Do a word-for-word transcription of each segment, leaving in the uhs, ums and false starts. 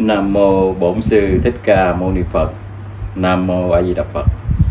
Nam mô Bổn Sư Thích Ca Mâu Ni Phật. Nam mô A Di Đà Phật.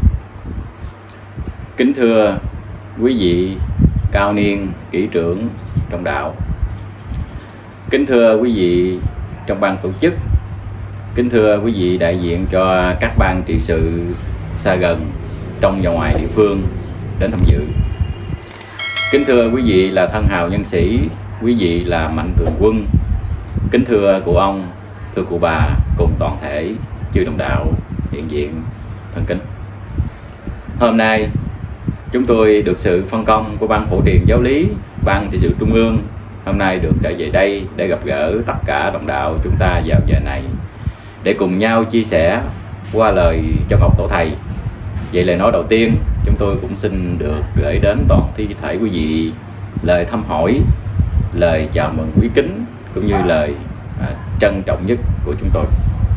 Kính thưa quý vị cao niên kỹ trưởng trong đạo, kính thưa quý vị trong ban tổ chức, kính thưa quý vị đại diện cho các ban trị sự xa gần trong và ngoài địa phương đến tham dự, kính thưa quý vị là thân hào nhân sĩ, quý vị là mạnh thường quân, kính thưa cụ ông, thưa cụ bà cùng toàn thể chư đồng đạo hiện diện thân kính. Hôm nay chúng tôi được sự phân công của ban phổ truyền giáo lý, ban trị sự trung ương, hôm nay được trở về đây để gặp gỡ tất cả đồng đạo chúng ta vào giờ này để cùng nhau chia sẻ qua lời cho ngọc tổ thầy. Vậy lời nói đầu tiên chúng tôi cũng xin được gửi đến toàn thi thể quý vị lời thăm hỏi, lời chào mừng quý kính cũng như lời à, trân trọng nhất của chúng tôi.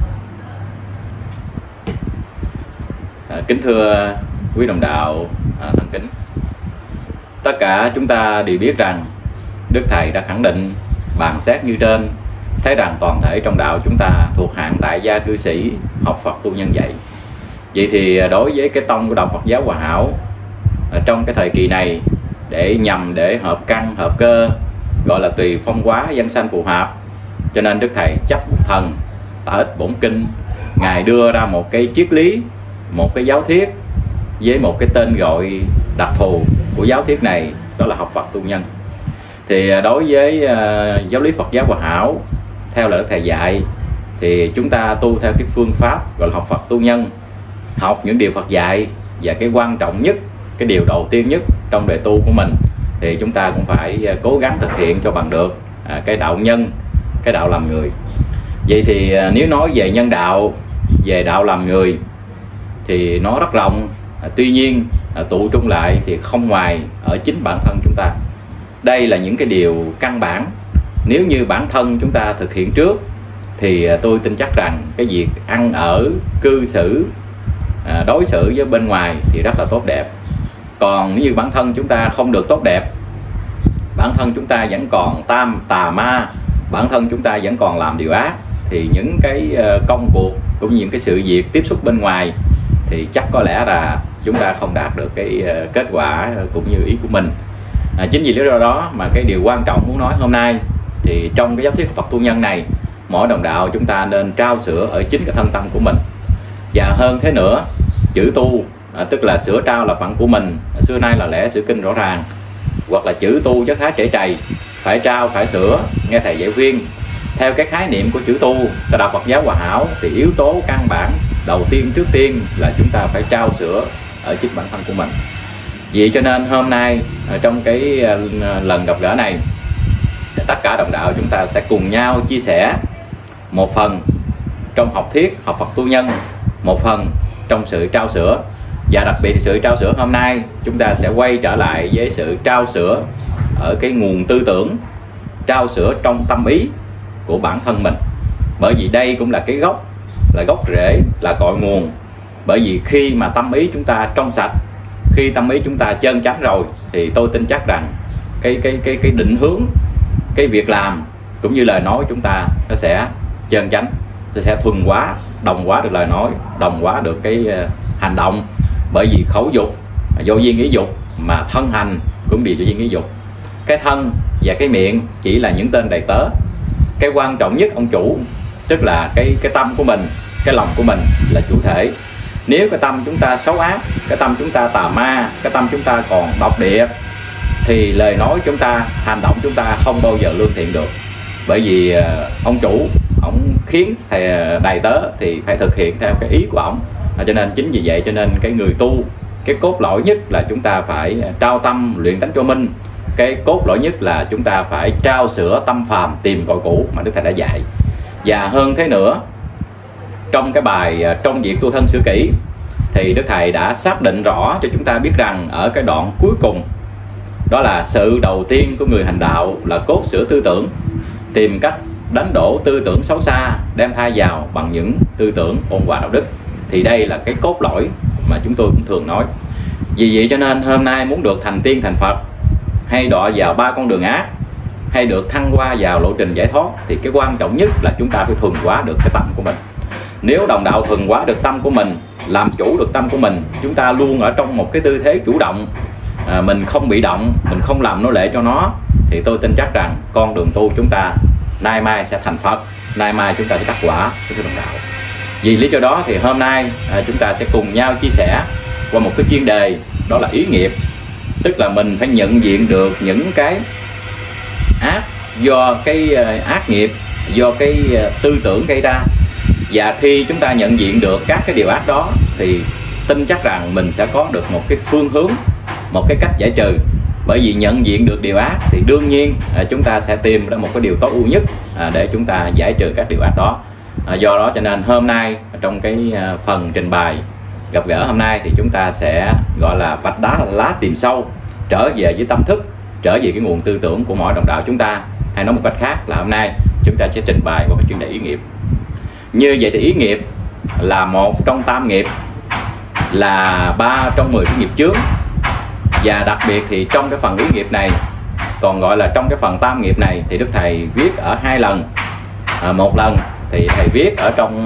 À, kính thưa quý đồng đạo à, thân kính, tất cả chúng ta đều biết rằng Đức Thầy đã khẳng định bàn xét như trên, thấy rằng toàn thể trong đạo chúng ta thuộc hạng tại gia cư sĩ, học Phật tu nhân dạy. Vậy thì đối với cái tông của đạo Phật giáo Hòa Hảo à, trong cái thời kỳ này, để nhằm để hợp căn hợp cơ, gọi là tùy phong hóa dân sanh phù hợp, cho nên Đức Thầy chấp thần tả ích bổn kinh, Ngài đưa ra một cái triết lý, một cái giáo thuyết với một cái tên gọi đặc thù của giáo thuyết này, đó là học Phật tu nhân. Thì đối với uh, giáo lý Phật giáo Hòa Hảo theo lời Đức Thầy dạy, thì chúng ta tu theo cái phương pháp gọi là học Phật tu nhân, học những điều Phật dạy, và cái quan trọng nhất, cái điều đầu tiên nhất trong đời tu của mình thì chúng ta cũng phải cố gắng thực hiện cho bằng được à, cái đạo nhân, cái đạo làm người. Vậy thì à, nếu nói về nhân đạo, về đạo làm người thì nó rất rộng, à, tuy nhiên à, tụ trung lại thì không ngoài ở chính bản thân chúng ta. Đây là những cái điều căn bản, nếu như bản thân chúng ta thực hiện trước thì à, tôi tin chắc rằng cái việc ăn ở, cư xử, à, đối xử với bên ngoài thì rất là tốt đẹp. Còn nếu như bản thân chúng ta không được tốt đẹp, bản thân chúng ta vẫn còn tam tà ma, bản thân chúng ta vẫn còn làm điều ác, thì những cái công cuộc cũng như những cái sự việc tiếp xúc bên ngoài thì chắc có lẽ là chúng ta không đạt được cái kết quả cũng như ý của mình. À, chính vì lý do đó mà cái điều quan trọng muốn nói hôm nay thì trong cái giáo thuyết Phật tu nhân này, mỗi đồng đạo chúng ta nên trao sửa ở chính cái thân tâm của mình. Và hơn thế nữa, chữ tu à, tức là sửa trao là phận của mình, xưa nay là lẽ sử kinh rõ ràng, hoặc là chữ tu chứ khá trễ trầy, phải trao phải sửa. Nghe thầy dạy khuyên theo cái khái niệm của chữ tu tại đạo Phật giáo Hòa Hảo thì yếu tố căn bản đầu tiên trước tiên là chúng ta phải trao sửa ở chính bản thân của mình. Vì cho nên hôm nay trong cái lần gặp gỡ này, tất cả đồng đạo chúng ta sẽ cùng nhau chia sẻ một phần trong học thuyết học Phật tu nhân, một phần trong sự trao sửa. Và đặc biệt sự trao sửa hôm nay chúng ta sẽ quay trở lại với sự trao sửa ở cái nguồn tư tưởng, trao sửa trong tâm ý của bản thân mình. Bởi vì đây cũng là cái gốc, là gốc rễ, là cội nguồn. Bởi vì khi mà tâm ý chúng ta trong sạch, khi tâm ý chúng ta chân chánh rồi, thì tôi tin chắc rằng cái cái cái cái định hướng, cái việc làm cũng như lời nói chúng ta nó sẽ chân chánh, nó sẽ thuần hóa, đồng hóa được lời nói, đồng hóa được cái uh, hành động. Bởi vì khẩu dục do duyên ý dục, mà thân hành cũng đều do duyên ý dục. Cái thân và cái miệng chỉ là những tên đầy tớ. Cái quan trọng nhất ông chủ, tức là cái cái tâm của mình, cái lòng của mình là chủ thể. Nếu cái tâm chúng ta xấu ác, cái tâm chúng ta tà ma, cái tâm chúng ta còn độc địa, thì lời nói chúng ta, hành động chúng ta không bao giờ lương thiện được. Bởi vì uh, ông chủ, ông khiến thầy đầy tớ thì phải thực hiện theo cái ý của ông. À, cho nên chính vì vậy cho nên cái người tu, cái cốt lõi nhất là chúng ta phải trao tâm luyện tánh cho minh. Cái cốt lõi nhất là chúng ta phải trao sửa tâm phàm tìm cội cũ mà Đức Thầy đã dạy. Và hơn thế nữa, trong cái bài trong việc tu thân sửa kỹ thì Đức Thầy đã xác định rõ cho chúng ta biết rằng ở cái đoạn cuối cùng, đó là sự đầu tiên của người hành đạo là cốt sửa tư tưởng, tìm cách đánh đổ tư tưởng xấu xa, đem thay vào bằng những tư tưởng ôn hòa đạo đức. Thì đây là cái cốt lõi mà chúng tôi cũng thường nói. Vì vậy cho nên hôm nay muốn được thành tiên thành Phật hay đọa vào ba con đường ác hay được thăng hoa vào lộ trình giải thoát, thì cái quan trọng nhất là chúng ta phải thuần hóa được cái tâm của mình. Nếu đồng đạo thuần hóa được tâm của mình, làm chủ được tâm của mình, chúng ta luôn ở trong một cái tư thế chủ động, à, mình không bị động, mình không làm nô lệ cho nó, thì tôi tin chắc rằng con đường tu chúng ta nay mai sẽ thành Phật, nay mai chúng ta sẽ đắc quả với cái đồng đạo. Vì lý do đó thì hôm nay à, chúng ta sẽ cùng nhau chia sẻ qua một cái chuyên đề, đó là ý nghiệp. Tức là mình phải nhận diện được những cái ác do cái ác nghiệp, do cái tư tưởng gây ra. Và khi chúng ta nhận diện được các cái điều ác đó thì tin chắc rằng mình sẽ có được một cái phương hướng, một cái cách giải trừ. Bởi vì nhận diện được điều ác thì đương nhiên à, chúng ta sẽ tìm ra một cái điều tối ưu nhất à, để chúng ta giải trừ các điều ác đó. À, do đó cho nên hôm nay trong cái à, phần trình bày gặp gỡ hôm nay thì chúng ta sẽ gọi là vạch đá lá tìm sâu, trở về với tâm thức, trở về cái nguồn tư tưởng của mỗi đồng đạo chúng ta. Hay nói một cách khác là hôm nay chúng ta sẽ trình bày qua cái chuyên đề ý nghiệp. Như vậy thì ý nghiệp là một trong tam nghiệp, là ba trong mười cái nghiệp chướng. Và đặc biệt thì trong cái phần ý nghiệp này, còn gọi là trong cái phần tam nghiệp này, thì Đức Thầy viết ở hai lần. à, Một lần thì Thầy viết ở trong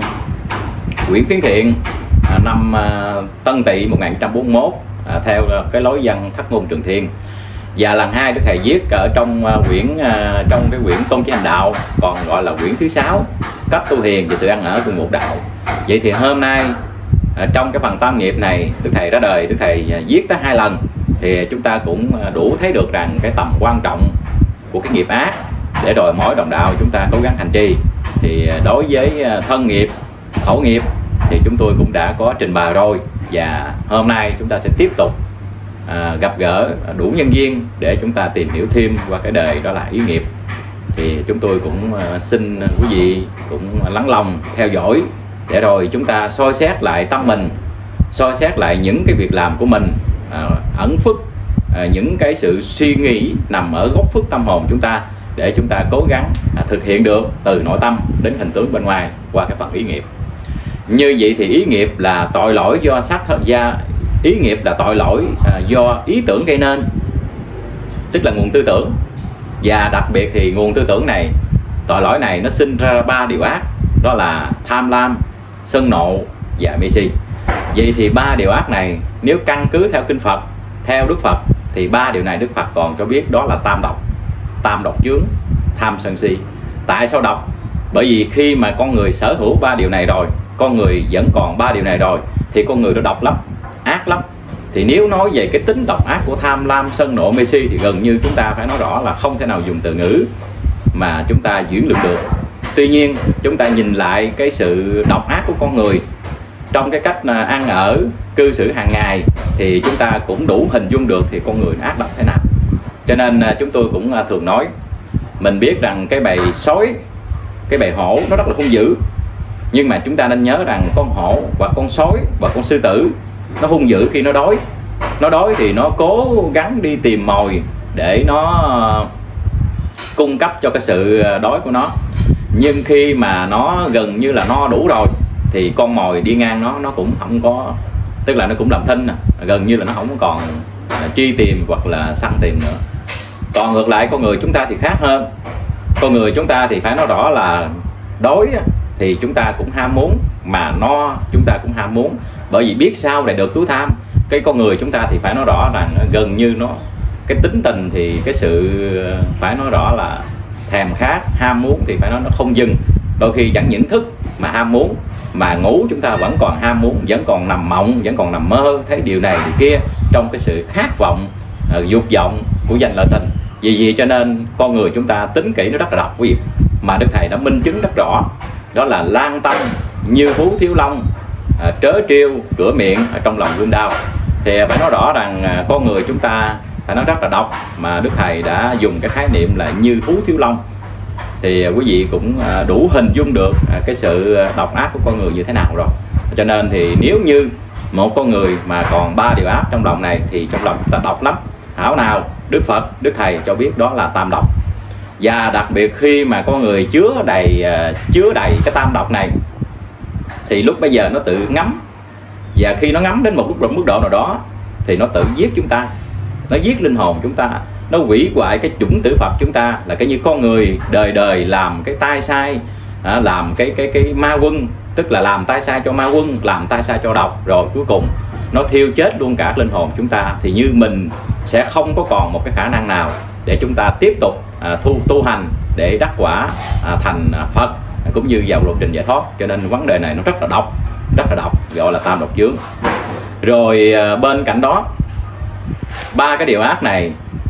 quyển Phiến Thiện à, năm à, Tân Tỵ một nghìn chín trăm bốn mươi mốt à, theo cái lối văn Thất Ngôn Trường Thiên. Và lần hai Đức Thầy viết ở trong uh, quyển uh, trong cái quyển Tôn Chỉ Hành Đạo, còn gọi là quyển thứ sáu, Cách Tu Hiền và Sự Ăn Ở Cùng Một Đạo. Vậy thì hôm nay uh, trong cái phần tam nghiệp này, Đức Thầy ra đời, Đức Thầy uh, viết tới hai lần, thì chúng ta cũng uh, đủ thấy được rằng cái tầm quan trọng của cái nghiệp ác, để rồi mỗi đồng đạo chúng ta cố gắng hành trì. Thì uh, đối với uh, thân nghiệp, khẩu nghiệp thì chúng tôi cũng đã có trình bày rồi, và hôm nay chúng ta sẽ tiếp tục À, gặp gỡ đủ nhân viên để chúng ta tìm hiểu thêm qua cái đề đó là ý nghiệp. Thì chúng tôi cũng uh, xin quý vị cũng lắng lòng theo dõi, để rồi chúng ta soi xét lại tâm mình, soi xét lại những cái việc làm của mình, uh, ẩn phức uh, những cái sự suy nghĩ nằm ở gốc phức tâm hồn chúng ta, để chúng ta cố gắng uh, thực hiện được từ nội tâm đến hình tướng bên ngoài qua cái phần ý nghiệp. Như vậy thì ý nghiệp là tội lỗi do sát thật gia Ý nghiệp là tội lỗi à, do ý tưởng gây nên, tức là nguồn tư tưởng. Và đặc biệt thì nguồn tư tưởng này, tội lỗi này nó sinh ra ba điều ác, đó là tham lam, sân nộ và mê si. Vậy thì ba điều ác này nếu căn cứ theo kinh Phật, theo Đức Phật, thì ba điều này Đức Phật còn cho biết đó là tam độc. Tam độc chướng, tham sân si. Tại sao độc? Bởi vì khi mà con người sở hữu ba điều này rồi, con người vẫn còn ba điều này rồi, thì con người nó độc lắm, ác lắm. Thì nếu nói về cái tính độc ác của tham lam, sân nộ, mê si thì gần như chúng ta phải nói rõ là không thể nào dùng từ ngữ mà chúng ta diễn lược được. Tuy nhiên chúng ta nhìn lại cái sự độc ác của con người trong cái cách ăn ở, cư xử hàng ngày, thì chúng ta cũng đủ hình dung được thì con người ác độc thế nào. Cho nên chúng tôi cũng thường nói, mình biết rằng cái bầy sói, cái bầy hổ nó rất là hung dữ, nhưng mà chúng ta nên nhớ rằng con hổ và con sói và con sư tử nó hung dữ khi nó đói. Nó đói thì nó cố gắng đi tìm mồi để nó cung cấp cho cái sự đói của nó. Nhưng khi mà nó gần như là no đủ rồi thì con mồi đi ngang nó nó cũng không có, tức là nó cũng làm thinh, gần như là nó không còn truy tìm hoặc là săn tìm nữa. Còn ngược lại con người chúng ta thì khác hơn. Con người chúng ta thì phải nói rõ là đói thì chúng ta cũng ham muốn, mà no chúng ta cũng ham muốn, bởi vì biết sao để được túi tham. Cái con người chúng ta thì phải nói rõ rằng gần như nó, cái tính tình thì cái sự phải nói rõ là thèm khát, ham muốn thì phải nói nó không dừng. Đôi khi chẳng những thức mà ham muốn, mà ngủ chúng ta vẫn còn ham muốn, vẫn còn nằm mộng, vẫn còn nằm mơ thấy điều này điều kia, trong cái sự khát vọng, uh, dục vọng của danh lợi tình. Vì vậy cho nên con người chúng ta tính kỹ nó rất là độc quý vị. Mà Đức Thầy đã minh chứng rất rõ, đó là lan tâm như thú thiếu long, à, trớ trêu cửa miệng ở trong lòng gươm đao. Thì phải nói rõ rằng à, con người chúng ta phải nói rất là độc, mà Đức Thầy đã dùng cái khái niệm là như thú thiếu long. Thì à, quý vị cũng à, đủ hình dung được à, cái sự độc ác của con người như thế nào rồi. Cho nên thì nếu như một con người mà còn ba điều ác trong lòng này thì trong lòng chúng ta độc lắm. Hảo nào Đức Phật, Đức Thầy cho biết đó là tam độc. Và đặc biệt khi mà con người chứa đầy uh, chứa đầy cái tam độc này thì lúc bây giờ nó tự ngấm, và khi nó ngấm đến một mức độ, mức độ nào đó thì nó tự giết chúng ta, nó giết linh hồn chúng ta, nó hủy hoại cái chủng tử Phật chúng ta, là cái như con người đời đời làm cái tai sai, à, làm cái cái cái ma quân, tức là làm tai sai cho ma quân, làm tai sai cho độc, rồi cuối cùng nó thiêu chết luôn cả linh hồn chúng ta, thì như mình sẽ không có còn một cái khả năng nào để chúng ta tiếp tục à, thu tu hành để đắc quả à, thành Phật, cũng như vào lộ trình giải thoát. Cho nên vấn đề này nó rất là độc, rất là độc, gọi là tam độc chướng. Rồi à, bên cạnh đó, ba cái điều ác này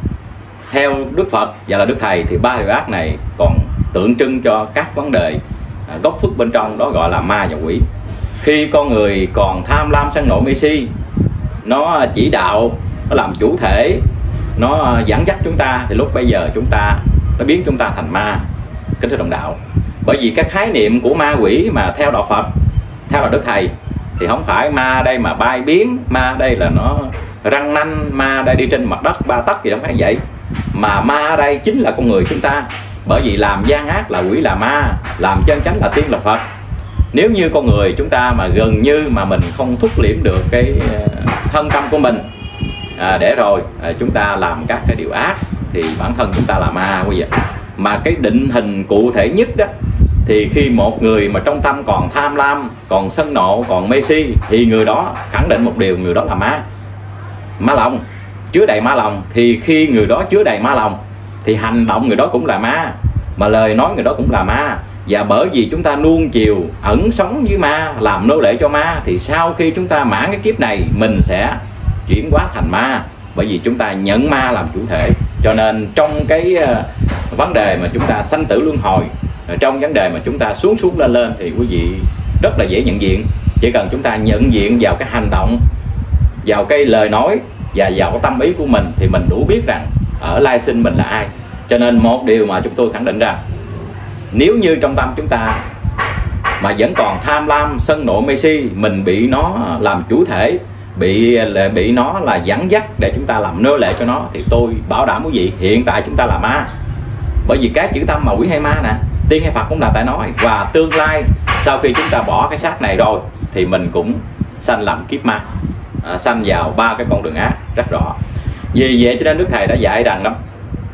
theo Đức Phật và là Đức Thầy thì ba điều ác này còn tượng trưng cho các vấn đề à, gốc phước bên trong, đó gọi là ma và quỷ. Khi con người còn tham lam sân nộ mê si, nó chỉ đạo, nó làm chủ thể, nó dẫn dắt chúng ta, thì lúc bây giờ chúng ta nó biến chúng ta thành ma, kính thưa đồng đạo. Bởi vì các khái niệm của ma quỷ mà theo đạo Phật, theo đạo Đức Thầy thì không phải ma đây mà bay biến, ma đây là nó răng nanh, ma đây đi trên mặt đất ba tấc gì đó, phải vậy. Mà ma ở đây chính là con người chúng ta. Bởi vì làm gian ác là quỷ là ma, làm chân chánh là tiên là Phật. Nếu như con người chúng ta mà gần như mà mình không thúc liễm được cái thân tâm của mình à, để rồi à, chúng ta làm các cái điều ác, thì bản thân chúng ta là ma quý vị. Mà cái định hình cụ thể nhất đó, thì khi một người mà trong tâm còn tham lam, còn sân nộ, còn mê si, thì người đó khẳng định một điều, người đó là ma. Ma lòng, chứa đầy ma lòng. Thì khi người đó chứa đầy ma lòng thì hành động người đó cũng là ma, mà lời nói người đó cũng là ma. Và bởi vì chúng ta nuông chiều, ẩn sống với ma, làm nô lệ cho ma, thì sau khi chúng ta mãn cái kiếp này, mình sẽ chuyển hóa thành ma. Bởi vì chúng ta nhận ma làm chủ thể. Cho nên trong cái uh, vấn đề mà chúng ta sanh tử luân hồi, trong vấn đề mà chúng ta xuống xuống lên lên, thì quý vị rất là dễ nhận diện. Chỉ cần chúng ta nhận diện vào cái hành động, vào cái lời nói và vào cái tâm ý của mình, thì mình đủ biết rằng ở lai sinh mình là ai. Cho nên một điều mà chúng tôi khẳng định ra, nếu như trong tâm chúng ta mà vẫn còn tham lam, sân nộ, mê si, mình bị nó làm chủ thể, bị bị nó là dẫn dắt để chúng ta làm nô lệ cho nó, thì tôi bảo đảm quý vị, hiện tại chúng ta là ma. Bởi vì cái chữ tâm mà quỷ hay ma nè, tiên hay Phật cũng là tại nói. Và tương lai sau khi chúng ta bỏ cái xác này rồi, thì mình cũng sanh làm kiếp ma, à, sanh vào ba cái con đường ác rất rõ. Vì vậy cho nên Đức Thầy đã dạy rằng đó,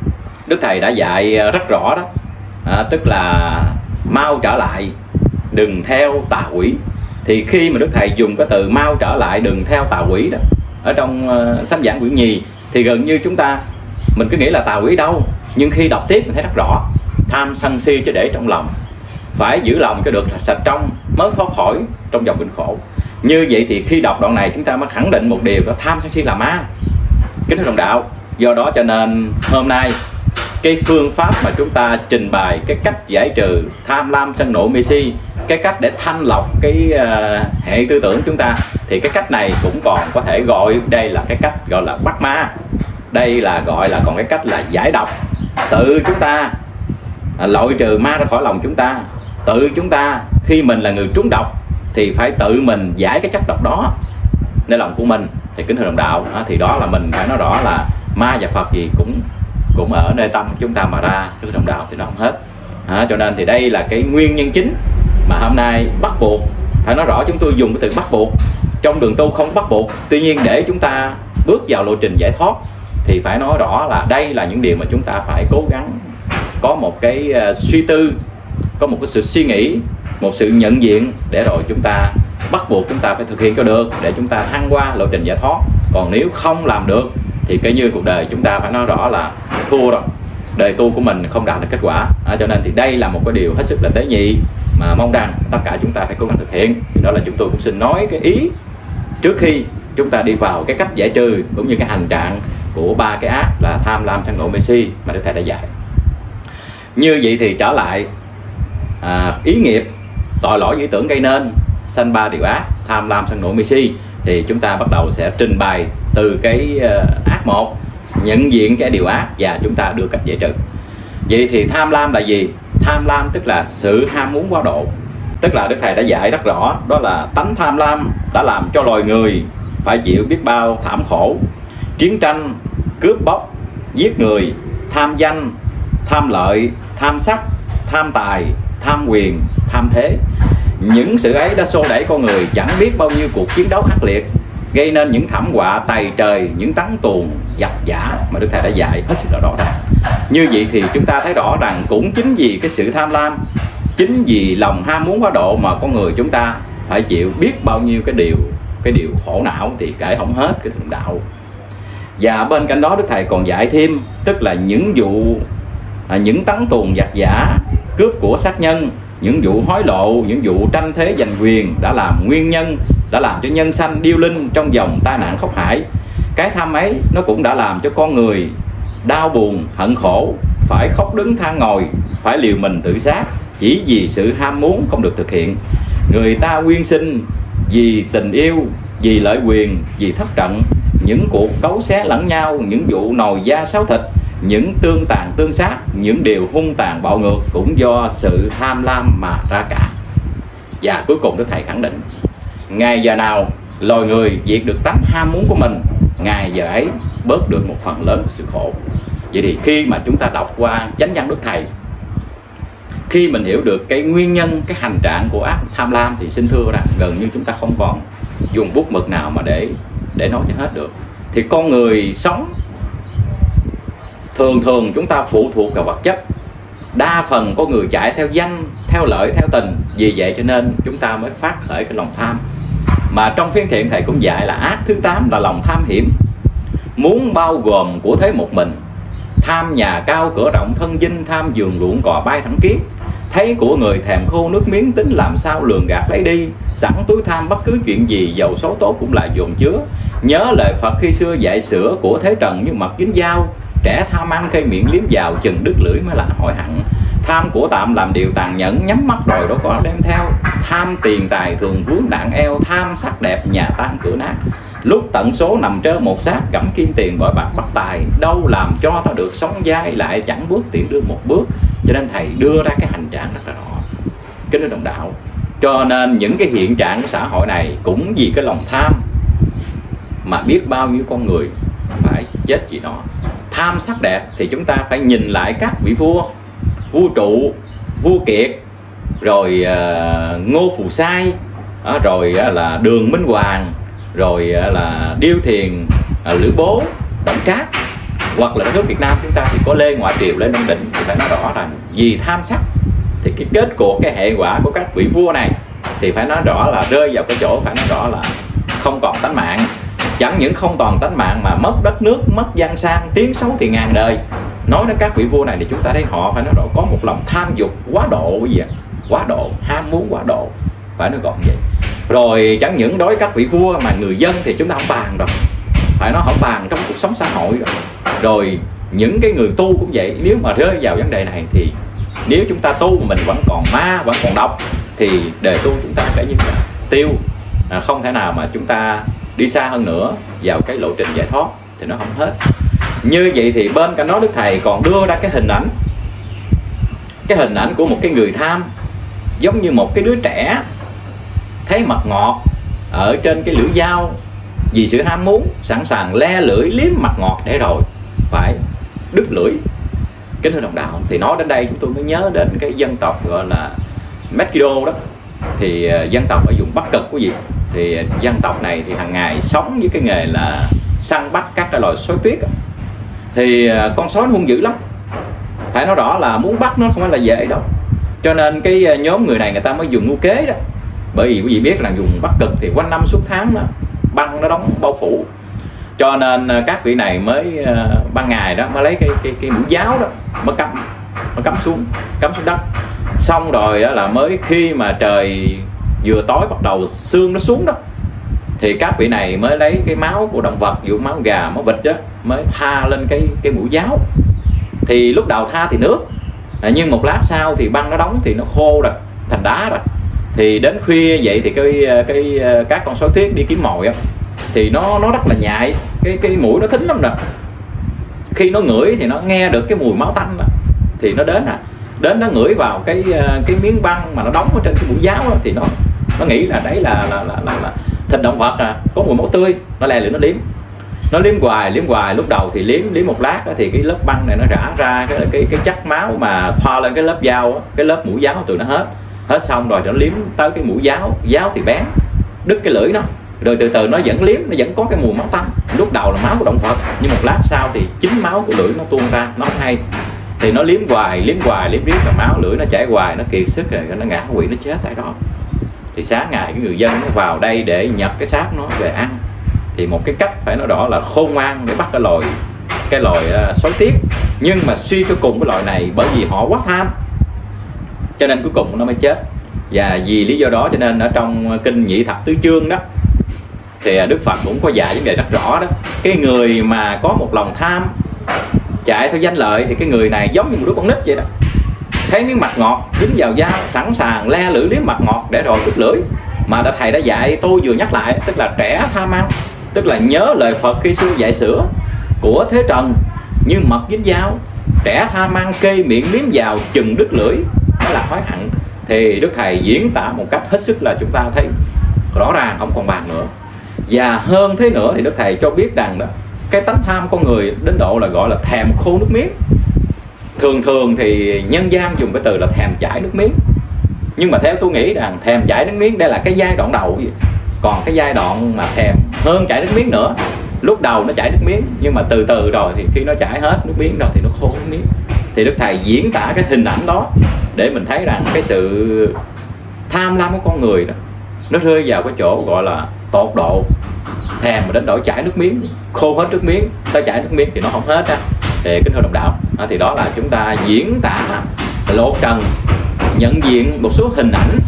Đức Thầy đã dạy rất rõ đó, à, tức là mau trở lại, đừng theo tà quỷ. Thì khi mà Đức Thầy dùng cái từ mau trở lại, đừng theo tà quỷ đó, ở trong uh, sách giảng quyển nhì, thì gần như chúng ta mình cứ nghĩ là tà quỷ đâu. Nhưng khi đọc tiếp mình thấy rất rõ, tham sân si chứ để trong lòng, phải giữ lòng cho được sạch trong mới thoát khỏi trong dòng bệnh khổ. Như vậy thì khi đọc đoạn này chúng ta mới khẳng định một điều, đó tham sân si là ma, kính thưa đồng đạo. Do đó cho nên hôm nay cái phương pháp mà chúng ta trình bày cái cách giải trừ tham lam sân nộ mê si, cái cách để thanh lọc cái uh, hệ tư tưởng chúng ta, thì cái cách này cũng còn có thể gọi đây là cái cách gọi là bắt ma. Đây là gọi là còn cái cách là giải độc. Tự chúng ta uh, loại trừ ma ra khỏi lòng chúng ta. Tự chúng ta khi mình là người trúng độc thì phải tự mình giải cái chất độc đóในlòng của mình. Thì kính thưa đồng đạo, uh, thì đó là mình phải nói rõ là ma và Phật gì cũng cũng ở nơi tâm chúng ta mà ra, cái đồng đạo thì nó không hết. À, cho nên thì đây là cái nguyên nhân chính mà hôm nay bắt buộc phải nói rõ. Chúng tôi dùng cái từ bắt buộc, trong đường tu không bắt buộc. Tuy nhiên để chúng ta bước vào lộ trình giải thoát thì phải nói rõ là đây là những điều mà chúng ta phải cố gắng có một cái uh, suy tư, có một cái sự suy nghĩ, một sự nhận diện, để rồi chúng ta bắt buộc chúng ta phải thực hiện cho được, để chúng ta thăng qua lộ trình giải thoát. Còn nếu không làm được thì cái như cuộc đời chúng ta phải nói rõ là thua rồi, đời tu của mình không đạt được kết quả. À, cho nên thì đây là một cái điều hết sức là tế nhị mà mong rằng tất cả chúng ta phải cố gắng thực hiện. Thì đó là chúng tôi cũng xin nói cái ý trước khi chúng ta đi vào cái cách giải trừ cũng như cái hành trạng của ba cái ác là tham lam sân nộ mê si mà Đức Thầy đã dạy. Như vậy thì trở lại à, ý nghiệp tội lỗi ý tưởng gây nên sanh ba điều ác tham lam sân nộ mê si, thì chúng ta bắt đầu sẽ trình bày từ cái uh, ác một, nhận diện cái điều ác và chúng ta đưa cách giải trừ. Vậy thì tham lam là gì? Tham lam tức là sự ham muốn quá độ. Tức là Đức Thầy đã dạy rất rõ, đó là tánh tham lam đã làm cho loài người phải chịu biết bao thảm khổ, chiến tranh, cướp bóc, giết người, tham danh, tham lợi, tham sắc, tham tài, tham quyền, tham thế. Những sự ấy đã xô đẩy con người chẳng biết bao nhiêu cuộc chiến đấu ác liệt, gây nên những thảm họa tày trời, những tấn tuồng giặc giả mà Đức Thầy đã dạy hết sức là rõ ràng. Như vậy thì chúng ta thấy rõ rằng cũng chính vì cái sự tham lam, chính vì lòng ham muốn quá độ mà con người chúng ta phải chịu biết bao nhiêu cái điều cái điều khổ não thì kể không hết cái thượng đạo. Và bên cạnh đó Đức Thầy còn dạy thêm, tức là những vụ à, những tấn tuồng giặc giả, cướp của sát nhân, những vụ hối lộ, những vụ tranh thế giành quyền đã làm nguyên nhân, đã làm cho nhân sanh điêu linh trong dòng tai nạn khốc hải. Cái tham ấy nó cũng đã làm cho con người đau buồn, hận khổ, phải khóc đứng than ngồi, phải liều mình tự sát, chỉ vì sự ham muốn không được thực hiện. Người ta quyên sinh vì tình yêu, vì lợi quyền, vì thất trận, những cuộc cấu xé lẫn nhau, những vụ nồi da sáo thịt, những tương tàn tương sát, những điều hung tàn bạo ngược cũng do sự tham lam mà ra cả. Và cuối cùng Đức Thầy khẳng định, ngày giờ nào loài người diệt được tánh ham muốn của mình, ngày giờ ấy bớt được một phần lớn của sự khổ. Vậy thì khi mà chúng ta đọc qua chánh văn Đức Thầy, khi mình hiểu được cái nguyên nhân, cái hành trạng của ác tham lam, thì xin thưa rằng gần như chúng ta không còn dùng bút mực nào mà để để nói cho hết được. Thì con người sống thường thường chúng ta phụ thuộc vào vật chất, đa phần có người chạy theo danh, theo lợi, theo tình. Vì vậy cho nên chúng ta mới phát khởi cái lòng tham. Mà trong phiên thiện Thầy cũng dạy là ác thứ tám là lòng tham hiểm, muốn bao gồm của thế một mình, tham nhà cao cửa rộng thân dinh, tham giường ruộng cò bay thẳng kiết, thấy của người thèm khô nước miếng, tính làm sao lường gạt lấy đi, sẵn túi tham bất cứ chuyện gì, dầu số tốt cũng là dồn chứa. Nhớ lời Phật khi xưa dạy sửa của thế trần như mật dính dao, trẻ tham ăn cây miệng liếm vào, chừng đứt lưỡi mới là hội hận. Tham của tạm làm điều tàn nhẫn, nhắm mắt rồi đâu có đem theo. Tham tiền tài thường vướng nạn eo, tham sắc đẹp nhà tan cửa nát. Lúc tận số nằm trơ một xác, gẫm kim tiền bội bạc bắt tài, đâu làm cho ta được sống dai, lại chẳng bước tiện đưa một bước. Cho nên Thầy đưa ra cái hành trạng rất là rõ, kính thưa đồng đạo. Cho nên những cái hiện trạng của xã hội này cũng vì cái lòng tham mà biết bao nhiêu con người phải chết vì nó. Tham sắc đẹp thì chúng ta phải nhìn lại các vị vua, vua Trụ, vua Kiệt, rồi uh, Ngô Phù Sai, uh, rồi uh, là Đường Minh Hoàng, rồi uh, là Điêu Thiền, uh, Lữ Bố, Đổng Trác. Hoặc là đất nước Việt Nam chúng ta thì có Lê Ngoại Triều, Lê Đông Định. Thì phải nói rõ rằng vì tham sắc thì cái kết cuộc, cái hệ quả của các vị vua này thì phải nói rõ là rơi vào cái chỗ phải nói rõ là không còn tánh mạng. Chẳng những không còn tánh mạng mà mất đất nước, mất gian sang, tiếng xấu thì ngàn đời. Nói đến các vị vua này thì chúng ta thấy họ phải nói rõ có một lòng tham dục quá độ, cái gì quá độ, ham muốn quá độ, phải nói gọn vậy. Rồi chẳng những đối với các vị vua mà người dân thì chúng ta không bàn rồi, phải nói không bàn trong cuộc sống xã hội rồi. Rồi những cái người tu cũng vậy, nếu mà rơi vào vấn đề này thì nếu chúng ta tu mà mình vẫn còn ma, vẫn còn độc thì đời tu chúng ta phải như là tiêu, à, không thể nào mà chúng ta đi xa hơn nữa vào cái lộ trình giải thoát thì nó không hết. Như vậy thì bên cạnh đó Đức Thầy còn đưa ra cái hình ảnh, cái hình ảnh của một cái người tham, giống như một cái đứa trẻ thấy mật ngọt ở trên cái lưỡi dao, vì sự ham muốn sẵn sàng le lưỡi liếm mặt ngọt để rồi phải đứt lưỡi. Kính thưa đồng đạo, thì nói đến đây chúng tôi mới nhớ đến cái dân tộc gọi là Mekido đó. Thì uh, dân tộc ở vùng Bắc Cực quý vị, thì uh, dân tộc này thì hàng ngày sống với cái nghề là săn bắt các cái loài sói tuyết. Thì uh, con sói nó hung dữ lắm, phải nói rõ là muốn bắt nó không phải là dễ đâu. Cho nên cái uh, nhóm người này người ta mới dùng mưu kế đó. Bởi vì quý vị biết là vùng Bắc Cực thì quanh năm suốt tháng đó, băng nó đóng bao phủ. Cho nên uh, các vị này mới uh, ban ngày đó mới lấy cái cái cái mũi giáo đó mới cắm, mới cắm xuống, cắm xuống đất. Xong rồi đó là mới khi mà trời vừa tối bắt đầu sương nó xuống đó, thì các vị này mới lấy cái máu của động vật, ví dụ máu gà, máu vịt đó, mới tha lên cái cái mũi giáo. Thì lúc đầu tha thì nước, à, nhưng một lát sau thì băng nó đóng thì nó khô rồi, thành đá rồi. Thì đến khuya vậy thì cái cái các con sói tuyết đi kiếm mồi á, thì nó nó rất là nhạy, cái cái mũi nó thính lắm nè. Khi nó ngửi thì nó nghe được cái mùi máu tanh đó, thì nó đến à đến nó ngửi vào cái cái miếng băng mà nó đóng ở trên cái mũi giáo đó, thì nó nó nghĩ là đấy là là là, là, là thịt động vật, à có mùi máu tươi, nó lè lưỡi nó liếm, nó liếm hoài liếm hoài. Lúc đầu thì liếm liếm một lát đó, thì cái lớp băng này nó rã ra cái cái cái chất máu mà thoa lên cái lớp dao đó, cái lớp mũi giáo từ nó hết hết xong rồi nó liếm tới cái mũi giáo, giáo thì bén, đứt cái lưỡi nó, rồi từ từ nó vẫn liếm, nó vẫn có cái mùi máu tanh. Lúc đầu là máu của động vật, nhưng một lát sau thì chính máu của lưỡi nó tuôn ra, nó không hay. Thì nó liếm hoài, liếm hoài, liếm riết là máu lưỡi nó chảy hoài, nó kiệt sức rồi, nó ngã quỵ, nó chết tại đó. Thì sáng ngày cái người dân nó vào đây để nhặt cái xác nó về ăn. Thì một cái cách phải nói rõ là khôn ngoan để bắt cái loài cái loài uh, sói tiết. Nhưng mà suy cho cùng cái loài này, bởi vì họ quá tham cho nên cuối cùng nó mới chết. Và vì lý do đó cho nên ở trong kinh Nhị Thập Tứ Chương đó thì Đức Phật cũng có dạy vấn đề rất rõ đó. Cái người mà có một lòng tham chạy theo danh lợi thì cái người này giống như một đứa con nít vậy đó. Thấy miếng mặt ngọt dính vào dao, sẵn sàng le lưỡi liếm mặt ngọt để rồi đứt lưỡi. Mà đã thầy đã dạy, tôi vừa nhắc lại, tức là trẻ tham ăn, tức là nhớ lời Phật khi xưa dạy sữa của Thế Trần như mật dính dao, trẻ tham ăn kê miệng liếm vào chừng đứt lưỡi, đó là hối hận. Thì Đức Thầy diễn tả một cách hết sức là chúng ta thấy rõ ràng, không còn bàn nữa. Và hơn thế nữa thì Đức Thầy cho biết rằng đó, cái tánh tham con người đến độ là gọi là thèm khô nước miếng. Thường thường thì nhân gian dùng cái từ là thèm chảy nước miếng. Nhưng mà theo tôi nghĩ rằng thèm chảy nước miếng đây là cái giai đoạn đầu vậy. Còn cái giai đoạn mà thèm hơn chảy nước miếng nữa, lúc đầu nó chảy nước miếng, nhưng mà từ từ rồi thì khi nó chảy hết nước miếng rồi thì nó khô nước miếng. Thì Đức Thầy diễn tả cái hình ảnh đó để mình thấy rằng cái sự tham lam của con người đó, nó rơi vào cái chỗ gọi là tột độ, thèm mà đến độ chảy nước miếng, khô hết nước miếng, tới chảy nước miếng thì nó không hết á. Thì kính thưa đồng đạo, thì đó là chúng ta diễn tả lộ trần, nhận diện một số hình ảnh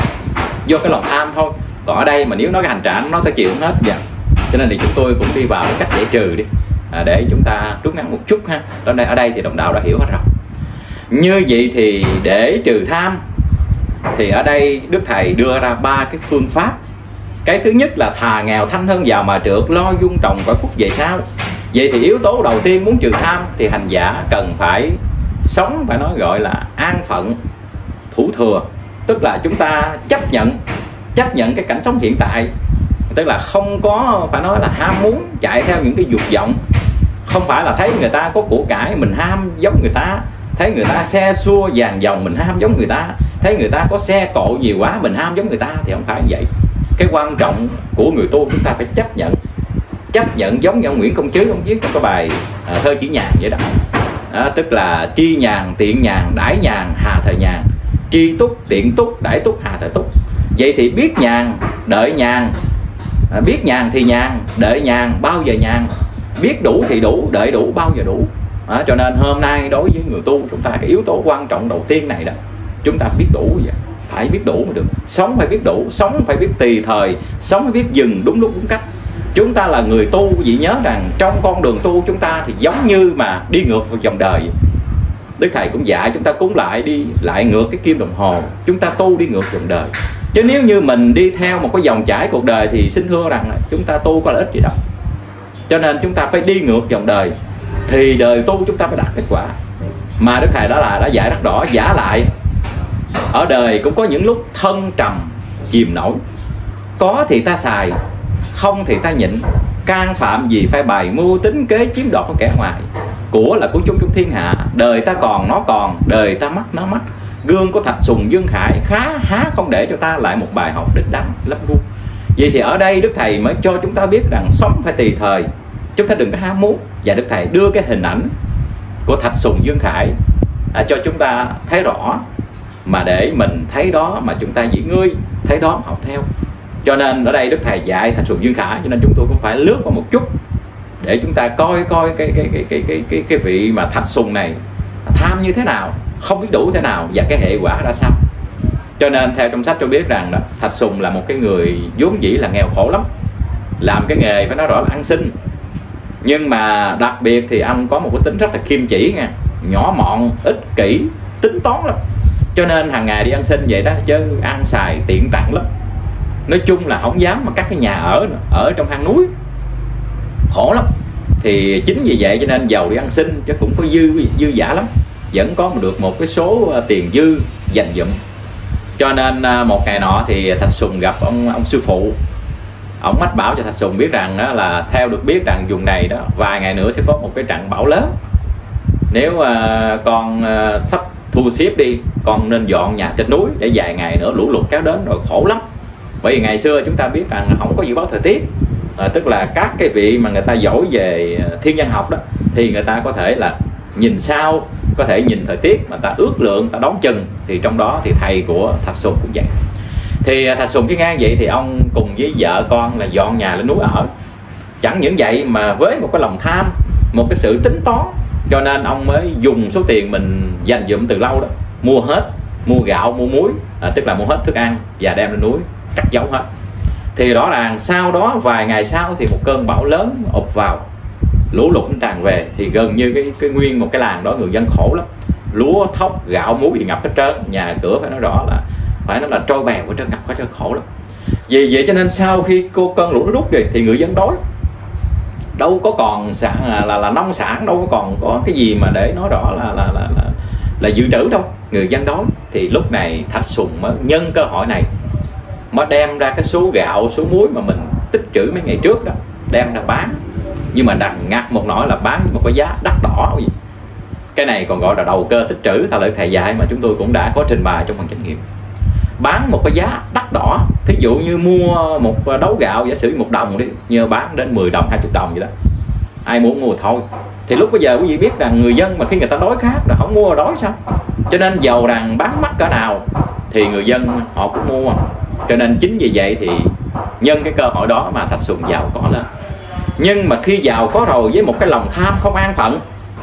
do cái lòng tham thôi. Còn ở đây mà nếu nói cái hành trạng nó ta chịu không hết dạ. Cho nên thì chúng tôi cũng đi vào cái cách giải trừ đi, à, để chúng ta rút ngắn một chút ha. Ở đây, ở đây thì đồng đạo đã hiểu hết rồi. Như vậy thì để trừ tham thì ở đây Đức Thầy đưa ra ba cái phương pháp. Cái thứ nhất là thà nghèo thanh hơn giàu mà trượt, lo dung trồng cõi phúc về sau. Vậy thì yếu tố đầu tiên muốn trừ tham thì hành giả cần phải sống, phải nói gọi là an phận thủ thừa. Tức là chúng ta chấp nhận chấp nhận cái cảnh sống hiện tại, tức là không có phải nói là ham muốn chạy theo những cái dục vọng. Không phải là thấy người ta có của cải mình ham giống người ta, thấy người ta xe xua vàng dòng mình ham giống người ta, thấy người ta có xe cộ nhiều quá mình ham giống người ta, thì không phải như vậy. Cái quan trọng của người tu chúng ta phải chấp nhận, chấp nhận giống như ông Nguyễn Công Trứ ông viết trong cái bài à, thơ chữ nhàn vậy đó. À, tức là tri nhàn tiện nhàn đãi nhàn hà thời nhàn, tri túc tiện túc đãi túc hà thời túc. Vậy thì biết nhàn đợi nhàn, à, biết nhàn thì nhàn, đợi nhàn bao giờ nhàn, biết đủ thì đủ, đợi đủ bao giờ đủ. À, cho nên hôm nay đối với người tu chúng ta cái yếu tố quan trọng đầu tiên này đó, chúng ta biết đủ vậy. Phải biết đủ mới được. Sống phải biết đủ, sống phải biết tùy thời, sống phải biết dừng đúng lúc đúng cách. Chúng ta là người tu, vị nhớ rằng trong con đường tu chúng ta thì giống như mà đi ngược vào dòng đời. Đức Thầy cũng dạy chúng ta cúng lại đi lại ngược cái kim đồng hồ, chúng ta tu đi ngược dòng đời. Chứ nếu như mình đi theo một cái dòng chảy cuộc đời thì xin thưa rằng là chúng ta tu có lợi ích gì đâu. Cho nên chúng ta phải đi ngược dòng đời thì đời tu chúng ta mới đạt kết quả. Mà Đức Thầy đó là đã dạy rất rõ. Giả lại ở đời cũng có những lúc thân trầm chìm nổi, có thì ta xài, không thì ta nhịn, can phạm gì phải bày mưu tính kế chiếm đoạt của kẻ ngoài. Của là của chúng trong thiên hạ, đời ta còn nó còn, đời ta mất nó mất. Gương của Thạch Sùng Dương Khải khá há không để cho ta lại một bài học đích đáng lắm luôn. Vậy thì ở đây Đức Thầy mới cho chúng ta biết rằng sống phải tùy thời, chúng ta đừng có ham muốn. Và Đức Thầy đưa cái hình ảnh của Thạch Sùng Dương Khải à, cho chúng ta thấy rõ, mà để mình thấy đó mà chúng ta giữ ngươi, thấy đó học theo. Cho nên ở đây Đức Thầy dạy Thạch Sùng Dương Khải, cho nên chúng tôi cũng phải lướt qua một chút để chúng ta coi coi cái cái cái cái cái cái, cái vị mà Thạch Sùng này tham như thế nào, không biết đủ thế nào và cái hệ quả ra sao. Cho nên theo trong sách tôi biết rằng đó, Thạch Sùng là một cái người vốn dĩ là nghèo khổ lắm, làm cái nghề phải nói rõ là ăn xin. Nhưng mà đặc biệt thì ông có một cái tính rất là kim chỉ nha, nhỏ mọn, ích kỷ, tính toán lắm. Cho nên hàng ngày đi ăn xin vậy đó, chứ ăn xài tiện tặng lắm. Nói chung là không dám mà cắt cái nhà ở nữa, ở trong hang núi khổ lắm. Thì chính vì vậy cho nên giàu đi ăn xin chứ cũng có dư dư giả lắm, vẫn có được một cái số tiền dư dành dụm. Cho nên một ngày nọ thì Thạch Sùng gặp ông ông sư phụ. Ông mách bảo cho Thạch Sùng biết rằng đó là theo được biết rằng vùng này đó vài ngày nữa sẽ có một cái trận bão lớn. Nếu uh, con uh, sắp thu xếp đi, con nên dọn nhà trên núi để vài ngày nữa lũ lụt kéo đến rồi khổ lắm. Bởi vì ngày xưa chúng ta biết rằng không có dự báo thời tiết, à, tức là các cái vị mà người ta giỏi về thiên văn học đó thì người ta có thể là nhìn sao, có thể nhìn thời tiết mà ta ước lượng, ta đoán chừng. Thì trong đó thì thầy của Thạch Sùng cũng vậy. Thì Thạch Sùng cái ngang vậy thì ông cùng với vợ con là dọn nhà lên núi ở. Chẳng những vậy mà với một cái lòng tham, một cái sự tính toán, cho nên ông mới dùng số tiền mình dành dụm từ lâu đó, mua hết, mua gạo, mua muối, à, tức là mua hết thức ăn và đem lên núi cắt giấu hết. Thì rõ ràng sau đó vài ngày sau thì một cơn bão lớn ập vào, lũ lụt tràn về, thì gần như cái, cái nguyên một cái làng đó người dân khổ lắm, lúa thóc gạo muối thì ngập hết trơn, nhà cửa phải nói rõ là phải nói là trôi bèo hết trơn, ngập hết trơn, khổ lắm. Vì vậy cho nên sau khi cô cơn lũ nó rút rồi thì người dân đói, đâu có còn sản là, là là nông sản, đâu có còn có cái gì mà để nói rõ là là là là, là dự trữ đâu, người dân đói. Thì lúc này Thạch Sùng mới nhân cơ hội này mới đem ra cái số gạo, số muối mà mình tích trữ mấy ngày trước đó, đem ra bán. Nhưng mà đặt ngặt một nỗi là bán một cái giá đắt đỏ gì. Cái này còn gọi là đầu cơ tích trữ, theo lời thầy dạy mà chúng tôi cũng đã có trình bày trong phần chánh nghiệm. Bán một cái giá đắt đỏ, thí dụ như mua một đấu gạo giả sử một đồng đi, như bán đến mười đồng, hai mươi đồng vậy đó, ai muốn mua thôi. Thì lúc bây giờ quý vị biết rằng người dân mà khi người ta đói khát là không mua đói sao, cho nên giàu rằng bán mắc cỡ nào thì người dân họ cũng mua. Cho nên chính vì vậy thì nhân cái cơ hội đó mà Thạch Sùng giàu có lên. Nhưng mà khi giàu có rồi với một cái lòng tham không an phận,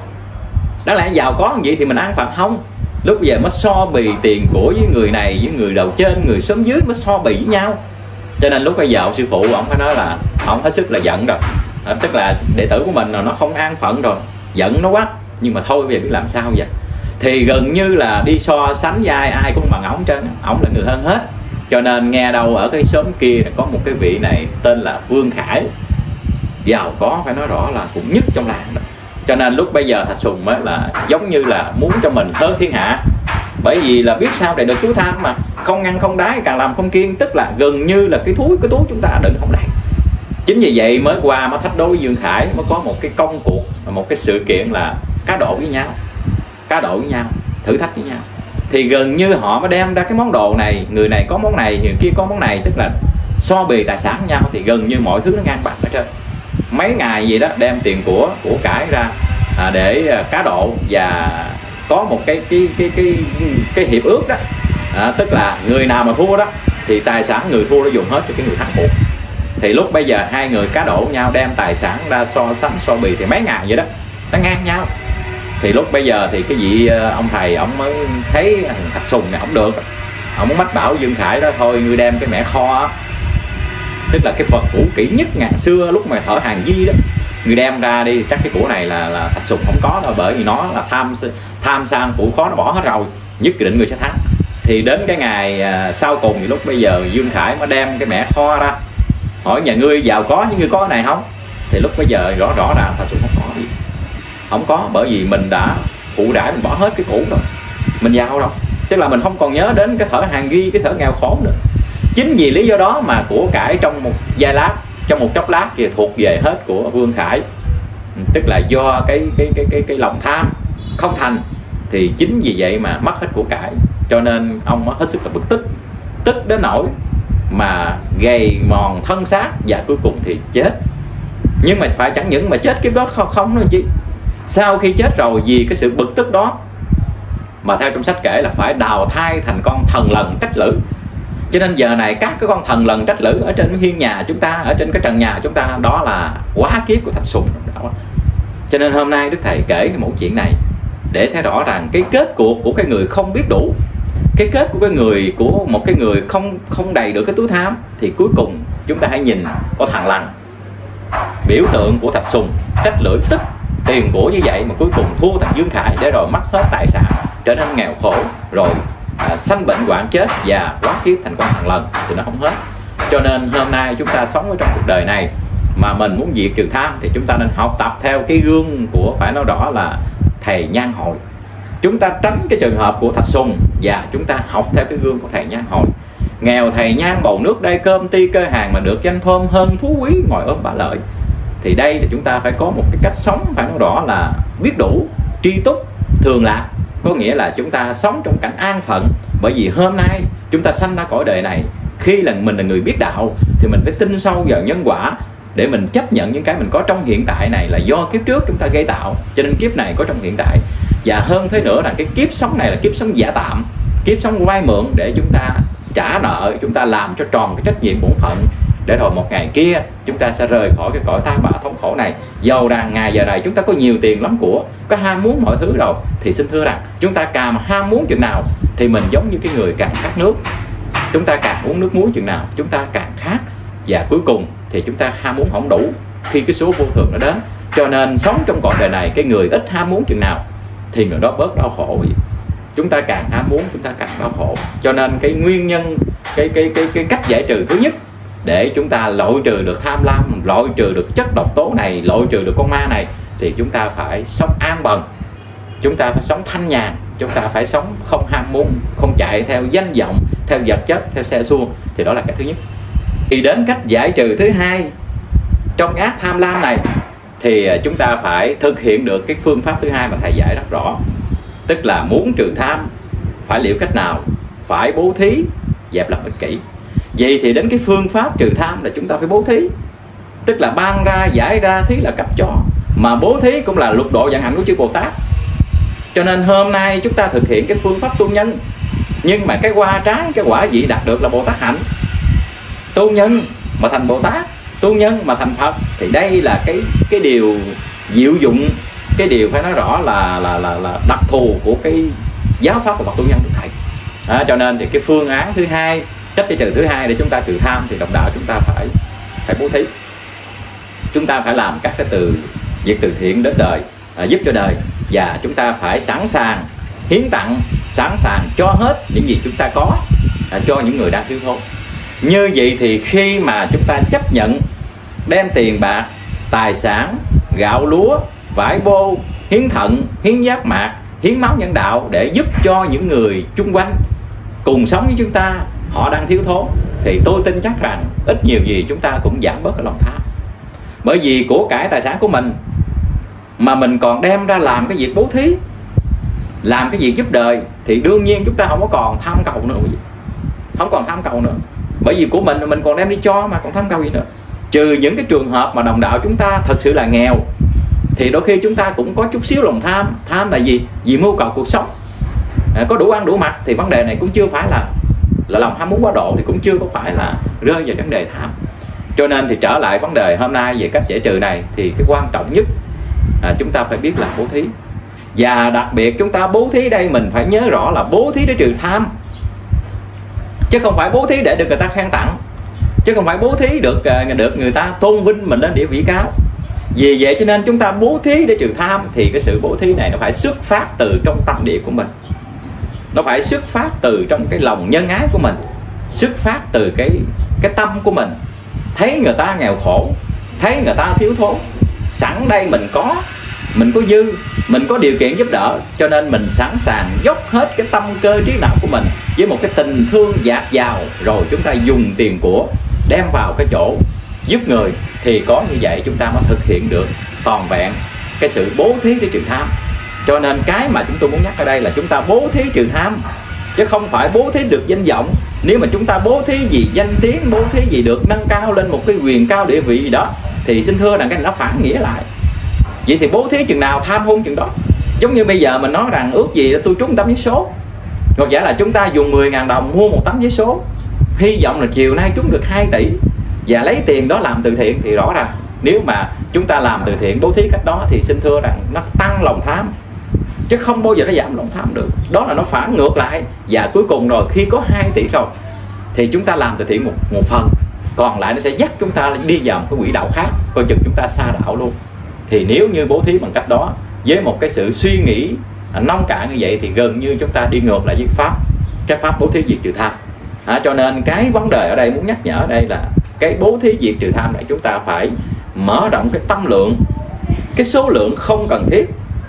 đáng lẽ giàu có gì thì mình an phận không, lúc bây giờ mới so bì tiền của với người này với người đầu trên, người xóm dưới mới so bì với nhau. Cho nên lúc bây giờ ông sư phụ ông phải nói là ông hết sức là giận rồi, à, tức là đệ tử của mình là nó không an phận rồi, giận nó quá. Nhưng mà thôi bây giờ biết làm sao vậy, thì gần như là đi so sánh với ai, ai cũng bằng ổng trên, ổng là người hơn hết. Cho nên nghe đâu ở cái xóm kia có một cái vị này tên là Vương Khải, giàu có phải nói rõ là cũng nhất trong làng đó. Cho nên lúc bây giờ Thạch Sùng mới là giống như là muốn cho mình hơn thiên hạ, bởi vì là biết sao để được túi tham mà không ngăn không đái, càng làm không kiêng, tức là gần như là cái túi cái túi chúng ta đựng không đầy. Chính vì vậy mới qua mới thách đố với Dương Khải, mới có một cái công cuộc, một cái sự kiện là cá độ với nhau, cá độ với nhau, thử thách với nhau. Thì gần như họ mới đem ra cái món đồ này, người này có món này, người kia có món này, tức là so bì tài sản với nhau, thì gần như mọi thứ nó ngang bằng hết trơn. Mấy ngày gì đó đem tiền của của cải ra à, để cá độ, và có một cái cái cái cái cái hiệp ước đó, à, tức là người nào mà thua đó thì tài sản người thua nó dùng hết cho cái người thắng cuộc. Thì lúc bây giờ hai người cá độ nhau đem tài sản ra so sánh so bì thì mấy ngày vậy đó nó ngang nhau. Thì lúc bây giờ thì cái vị ông thầy ông mới thấy Thạch Sùng này ông được, ông muốn mách bảo Dương Khải đó thôi, ngươi đem cái mẻ kho, tức là cái Phật cũ kỹ nhất ngàn xưa lúc mà thở hàng di đó, người đem ra đi, chắc cái của này là là Thạch Sùng không có thôi, bởi vì nó là tham tham sang phụ khó nó bỏ hết rồi, nhất định người sẽ thắng. Thì đến cái ngày à, sau cùng thì lúc bây giờ Dương Khải mới đem cái mẻ kho ra, hỏi nhà ngươi giàu có nhưng ngươi có cái này không? Thì lúc bây giờ rõ rõ ràng Thạch Sùng không có gì, không có, bởi vì mình đã phụ đãi, mình bỏ hết cái cũ rồi, mình giàu rồi, tức là mình không còn nhớ đến cái thở hàng ghi, cái thở nghèo khổ nữa. Chính vì lý do đó mà của cải trong một giây lát, trong một chốc lát thì thuộc về hết của Vương Khải, tức là do cái cái cái cái cái lòng tham không thành, thì chính vì vậy mà mất hết của cải. Cho nên ông hết sức là bực tức, tức đến nỗi mà gầy mòn thân xác và cuối cùng thì chết. Nhưng mà phải chẳng những mà chết kiếp đó không không nữa chứ, sau khi chết rồi vì cái sự bực tức đó mà theo trong sách kể là phải đào thai thành con thần lần trách lữ. Cho nên giờ này các cái con thần lần trách lữ ở trên hiên nhà chúng ta, ở trên cái trần nhà chúng ta, đó là quá kiếp của Thạch Sùng đó. Cho nên hôm nay Đức Thầy kể cái mẫu chuyện này để thấy rõ rằng cái kết cuộc của cái người không biết đủ, cái kết của cái người của một cái người không không đầy được cái túi tham, thì cuối cùng chúng ta hãy nhìn có thằng lằn, biểu tượng của Thạch Sùng trách lưỡi tức tiền của như vậy mà cuối cùng thua thằng Dương Khải, để rồi mất hết tài sản, trở nên nghèo khổ, rồi à, sanh bệnh hoạn chết và quá kiếp thành con thằng lần thì nó không hết. Cho nên hôm nay chúng ta sống ở trong cuộc đời này mà mình muốn diệt trừ tham thì chúng ta nên học tập theo cái gương của, phải nói rõ là thầy Nhan Hồi. Chúng ta tránh cái trường hợp của Thạch Sùng và chúng ta học theo cái gương của thầy Nhan Hồi. Nghèo thầy Nhan bầu nước đây cơm ti cơ hàng, mà được danh thơm hơn phú quý ngồi ôm bả lợi. Thì đây là chúng ta phải có một cái cách sống, phải nói rõ là biết đủ, tri túc, thường lạc. Có nghĩa là chúng ta sống trong cảnh an phận, bởi vì hôm nay chúng ta sanh ra cõi đời này khi là mình là người biết đạo thì mình phải tin sâu vào nhân quả để mình chấp nhận những cái mình có trong hiện tại này là do kiếp trước chúng ta gây tạo, cho nên kiếp này có trong hiện tại. Và hơn thế nữa là cái kiếp sống này là kiếp sống giả tạm, kiếp sống vay mượn để chúng ta trả nợ, chúng ta làm cho tròn cái trách nhiệm bổn phận, để rồi một ngày kia chúng ta sẽ rời khỏi cái cõi ta bà thống khổ này. Dầu rằng ngày giờ này chúng ta có nhiều tiền lắm của, có ham muốn mọi thứ rồi, thì xin thưa rằng chúng ta càng ham muốn chừng nào thì mình giống như cái người càng khát nước. Chúng ta càng uống nước muối chừng nào chúng ta càng khát, và cuối cùng thì chúng ta ham muốn không đủ khi cái số vô thường nó đến. Cho nên sống trong cõi đời này, cái người ít ham muốn chừng nào thì người đó bớt đau khổ. Chúng ta càng ham muốn chúng ta càng đau khổ. Cho nên cái nguyên nhân, cái cái cái cái cách giải trừ thứ nhất để chúng ta loại trừ được tham lam, loại trừ được chất độc tố này, loại trừ được con ma này, thì chúng ta phải sống an bần, chúng ta phải sống thanh nhàn, chúng ta phải sống không ham muốn, không chạy theo danh vọng, theo vật chất, theo xe xua. Thì đó là cái thứ nhất. Thì đến cách giải trừ thứ hai trong ác tham lam này thì chúng ta phải thực hiện được cái phương pháp thứ hai mà thầy giải rất rõ. Tức là muốn trừ tham phải liệu cách nào? Phải bố thí, dẹp lòng ích kỷ. Vậy thì đến cái phương pháp trừ tham là chúng ta phải bố thí. Tức là ban ra, giải ra, thí là cấp cho. Mà bố thí cũng là lục độ vận hành của chư Bồ Tát. Cho nên hôm nay chúng ta thực hiện cái phương pháp tu nhân, nhưng mà cái hoa trái, cái quả vị đạt được là Bồ Tát hạnh. Tu nhân mà thành Bồ Tát, tu nhân mà thành Phật, thì đây là cái cái điều diệu dụng, cái điều phải nói rõ là là là, là đặc thù của cái giáo pháp của Phật tu nhân của thầy. À, cho nên thì cái phương án thứ hai, cách giải trừ thứ hai để chúng ta trừ tham thì đồng đạo chúng ta phải phải bố thí. Chúng ta phải làm các cái từ việc từ thiện đến đời, à, giúp cho đời, và chúng ta phải sẵn sàng hiến tặng, sẵn sàng cho hết những gì chúng ta có, à, cho những người đang thiếu thốn. Như vậy thì khi mà chúng ta chấp nhận đem tiền bạc, tài sản, gạo lúa, vải bô, hiến thận, hiến giác mạc, hiến máu nhân đạo để giúp cho những người chung quanh cùng sống với chúng ta, họ đang thiếu thốn, thì tôi tin chắc rằng ít nhiều gì chúng ta cũng giảm bớt cái lòng tham. Bởi vì của cải tài sản của mình mà mình còn đem ra làm cái việc bố thí, làm cái việc giúp đời, thì đương nhiên chúng ta không có còn tham cầu nữa, không còn tham cầu nữa. Bởi vì của mình mình còn đem đi cho mà còn tham cầu gì nữa. Trừ những cái trường hợp mà đồng đạo chúng ta thật sự là nghèo, thì đôi khi chúng ta cũng có chút xíu lòng tham. Tham là gì? Vì mưu cầu cuộc sống, à, có đủ ăn đủ mặc, thì vấn đề này cũng chưa phải là là lòng ham muốn quá độ, thì cũng chưa có phải là rơi vào vấn đề tham. Cho nên thì trở lại vấn đề hôm nay về cách giải trừ này, thì cái quan trọng nhất à, chúng ta phải biết là bố thí. Và đặc biệt chúng ta bố thí đây mình phải nhớ rõ là bố thí để trừ tham, chứ không phải bố thí để được người ta khen tặng, chứ không phải bố thí được được người ta tôn vinh mình lên địa vị cao. Vì vậy cho nên chúng ta bố thí để trừ tham, thì cái sự bố thí này nó phải xuất phát từ trong tâm địa của mình, nó phải xuất phát từ trong cái lòng nhân ái của mình, xuất phát từ cái cái tâm của mình. Thấy người ta nghèo khổ, thấy người ta thiếu thốn, sẵn đây mình có, mình có dư, mình có điều kiện giúp đỡ, cho nên mình sẵn sàng dốc hết cái tâm cơ trí não của mình với một cái tình thương dạt dào, rồi chúng ta dùng tiền của đem vào cái chỗ giúp người. Thì có như vậy chúng ta mới thực hiện được toàn vẹn cái sự bố thí để trừ tham. Cho nên cái mà chúng tôi muốn nhắc ở đây là chúng ta bố thí trừ tham, chứ không phải bố thí được danh vọng. Nếu mà chúng ta bố thí gì danh tiếng, bố thí gì được nâng cao lên một cái quyền cao địa vị gì đó, thì xin thưa rằng cái này nó phản nghĩa lại. Vậy thì bố thí chừng nào tham hung chừng đó. Giống như bây giờ mình nói rằng ước gì tôi trúng tấm vé số, hoặc giả là chúng ta dùng mười ngàn đồng mua một tấm vé số, hy vọng là chiều nay trúng được hai tỷ, và lấy tiền đó làm từ thiện, thì rõ ràng nếu mà chúng ta làm từ thiện bố thí cách đó thì xin thưa rằng nó tăng lòng tham, chứ không bao giờ nó giảm lòng tham được. Đó là nó phản ngược lại. Và cuối cùng rồi khi có hai tỷ rồi thì chúng ta làm từ thiện một, một phần, còn lại nó sẽ dắt chúng ta đi vào một cái quỹ đạo khác, coi chừng chúng ta xa đạo luôn. Thì nếu như bố thí bằng cách đó với một cái sự suy nghĩ nông cạn như vậy, thì gần như chúng ta đi ngược lại với pháp, cái pháp bố thí diệt trừ tham. À, cho nên cái vấn đề ở đây muốn nhắc nhở ở đây là cái bố thí diệt trừ tham này chúng ta phải mở rộng cái tâm lượng, cái số lượng không cần thiết,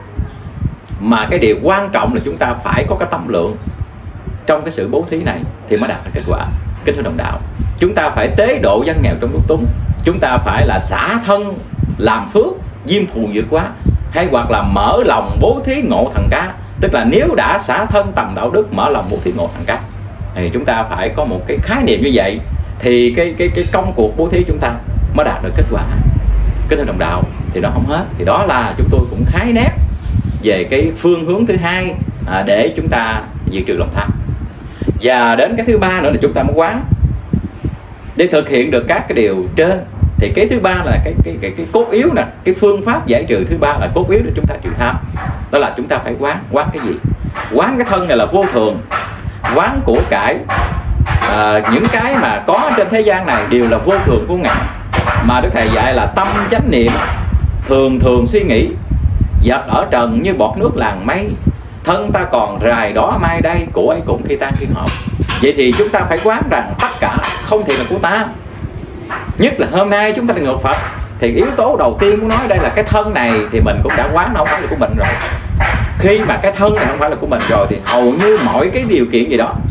mà cái điều quan trọng là chúng ta phải có cái tâm lượng trong cái sự bố thí này thì mới đạt được kết quả. Kính thưa đồng đạo, chúng ta phải tế độ dân nghèo trong lúc túng, chúng ta phải là xả thân làm phước, diêm phù vượt quá, hay hoặc là mở lòng bố thí ngộ thần cá. Tức là nếu đã xả thân tầm đạo đức, mở lòng bố thí ngộ thần cá, thì chúng ta phải có một cái khái niệm như vậy thì cái cái cái công cuộc bố thí chúng ta mới đạt được kết quả. Kính thưa đồng đạo, thì đó không hết, thì đó là chúng tôi cũng khái nét về cái phương hướng thứ hai à, để chúng ta diệt trừ lòng tham. Và đến cái thứ ba nữa là chúng ta mới quán để thực hiện được các cái điều trên. Thì cái thứ ba là cái cái cái, cái cốt yếu nè, cái phương pháp giải trừ thứ ba là cốt yếu để chúng ta trừ tham. Đó là chúng ta phải quán. Quán cái gì? Quán cái thân này là vô thường, quán của cải, à, những cái mà có trên thế gian này đều là vô thường vô ngã. Mà Đức Thầy dạy là tâm chánh niệm, thường thường suy nghĩ, vật ở trần như bọt nước làng mây, thân ta còn rài đó mai đây, của ấy cũng khi tan khi họp. Vậy thì chúng ta phải quán rằng tất cả không thể là của ta. Nhất là hôm nay chúng ta ngược Phật, thì yếu tố đầu tiên muốn nói đây là cái thân này thì mình cũng đã quán nó không phải là của mình rồi. Khi mà cái thân này không phải là của mình rồi thì hầu như mọi cái điều kiện gì đó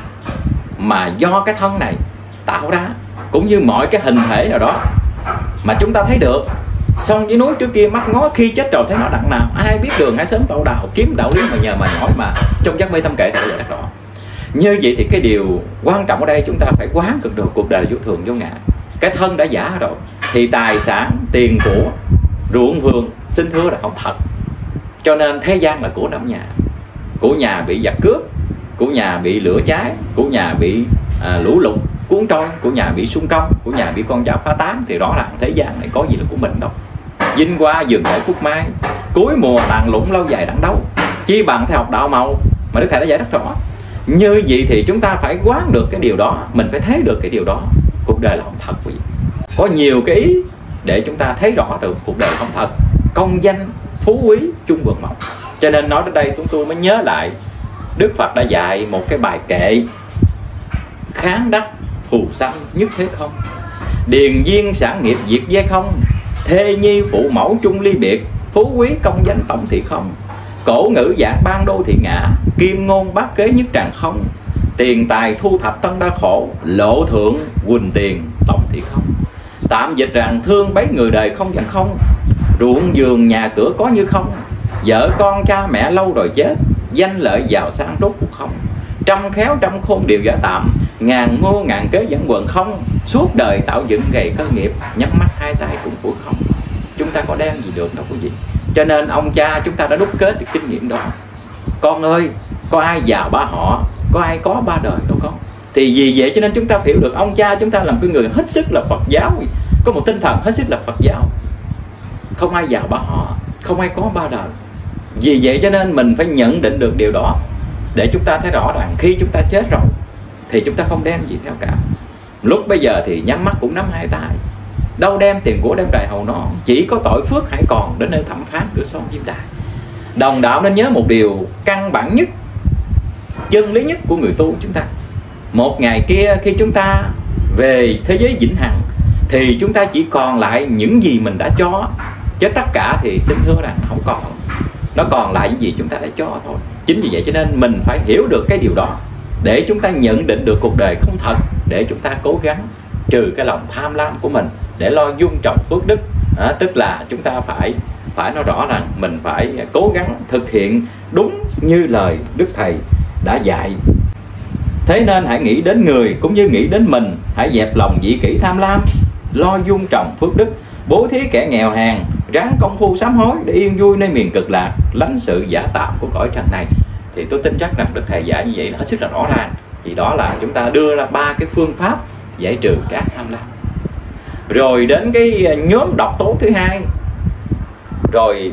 mà do cái thân này tạo ra, cũng như mọi cái hình thể nào đó mà chúng ta thấy được, xong với núi trước kia mắt ngó, khi chết rồi thấy nó đặng nào. Ai biết đường hãy sớm tậu đạo, kiếm đạo lý mà nhờ mà hỏi, mà trong giác mê tâm kệ thì giải đắc rõ. Như vậy thì cái điều quan trọng ở đây chúng ta phải quán cực được cuộc đời vô thường vô ngã. Cái thân đã giả rồi thì tài sản, tiền của, ruộng vườn xin thưa là không thật. Cho nên thế gian là của năm nhà. Của nhà bị giặc cướp, của nhà bị lửa cháy, của nhà bị à, lũ lụt cuốn trôi, của nhà bị xung công, của nhà bị con cháu phá tán, thì rõ ràng thế gian này có gì là của mình đâu. Vinh qua dừng để phút mai, cuối mùa tàn lũng lâu dài đặng đâu, chi bằng theo học đạo màu mà Đức Thầy đã giải đáp rõ. Như vậy thì chúng ta phải quán được cái điều đó, mình phải thấy được cái điều đó. Cuộc đời là không thật quý vị. Có nhiều cái ý để chúng ta thấy rõ được cuộc đời không thật. Công danh, phú quý, chung vườn mộng. Cho nên nói đến đây chúng tôi mới nhớ lại Đức Phật đã dạy một cái bài kệ: kháng đắc phù sanh nhất thế không, điền duyên sản nghiệp diệt dây không, thê nhi phụ mẫu chung ly biệt, phú quý công danh tổng thị không, cổ ngữ giảng ban đô thị ngã, kim ngôn bát kế nhất tràng không, tiền tài thu thập tân đa khổ, lộ thượng quỳnh tiền tổng thị không. Tạm dịch rằng thương bấy người đời không vẫn không, ruộng vườn nhà cửa có như không, vợ con cha mẹ lâu rồi chết, danh lợi giàu sang rốt cuộc không, trăm khéo trăm khôn đều giả tạm, ngàn mưu ngàn kế vẫn quần không, suốt đời tạo dựng gầy cơ nghiệp, nhắm mắt hai tay cũng của không. Chúng ta có đem gì được đâu quý vị. Cho nên ông cha chúng ta đã đúc kết được kinh nghiệm đó. Con ơi, có ai giàu ba họ, có ai có ba đời đâu con. Thì vì vậy cho nên chúng ta hiểu được ông cha chúng ta làm cái người hết sức là Phật giáo, có một tinh thần hết sức là Phật giáo. Không ai giàu ba họ, không ai có ba đời. Vì vậy cho nên mình phải nhận định được điều đó, để chúng ta thấy rõ rằng khi chúng ta chết rồi thì chúng ta không đem gì theo cả. Lúc bây giờ thì nhắm mắt cũng nắm hai tay, đâu đem tiền của đem trại hầu non, chỉ có tội phước hãy còn đến nơi thẩm phán cửa son diêm đài. Đồng đạo nên nhớ một điều căn bản nhất, chân lý nhất của người tu chúng ta. Một ngày kia khi chúng ta về thế giới vĩnh hằng thì chúng ta chỉ còn lại những gì mình đã cho, chứ tất cả thì xin thưa rằng không còn. Nó còn lại những gì chúng ta đã cho thôi. Chính vì vậy cho nên mình phải hiểu được cái điều đó, để chúng ta nhận định được cuộc đời không thật, để chúng ta cố gắng trừ cái lòng tham lam của mình, để lo dung trồng phước đức. À, tức là chúng ta phải phải nói rõ rằng mình phải cố gắng thực hiện đúng như lời Đức Thầy đã dạy. Thế nên hãy nghĩ đến người cũng như nghĩ đến mình, hãy dẹp lòng dị kỷ tham lam, lo dung trồng phước đức, bố thí kẻ nghèo hèn, ráng công phu sám hối để yên vui nơi miền cực lạc, lánh sự giả tạm của cõi trần này. Thì tôi tin chắc rằng Đức Thầy dạy như vậy là hết sức là rõ ràng. Vì đó là chúng ta đưa ra ba cái phương pháp giải trừ các tham lam. Rồi đến cái nhóm độc tố thứ hai, rồi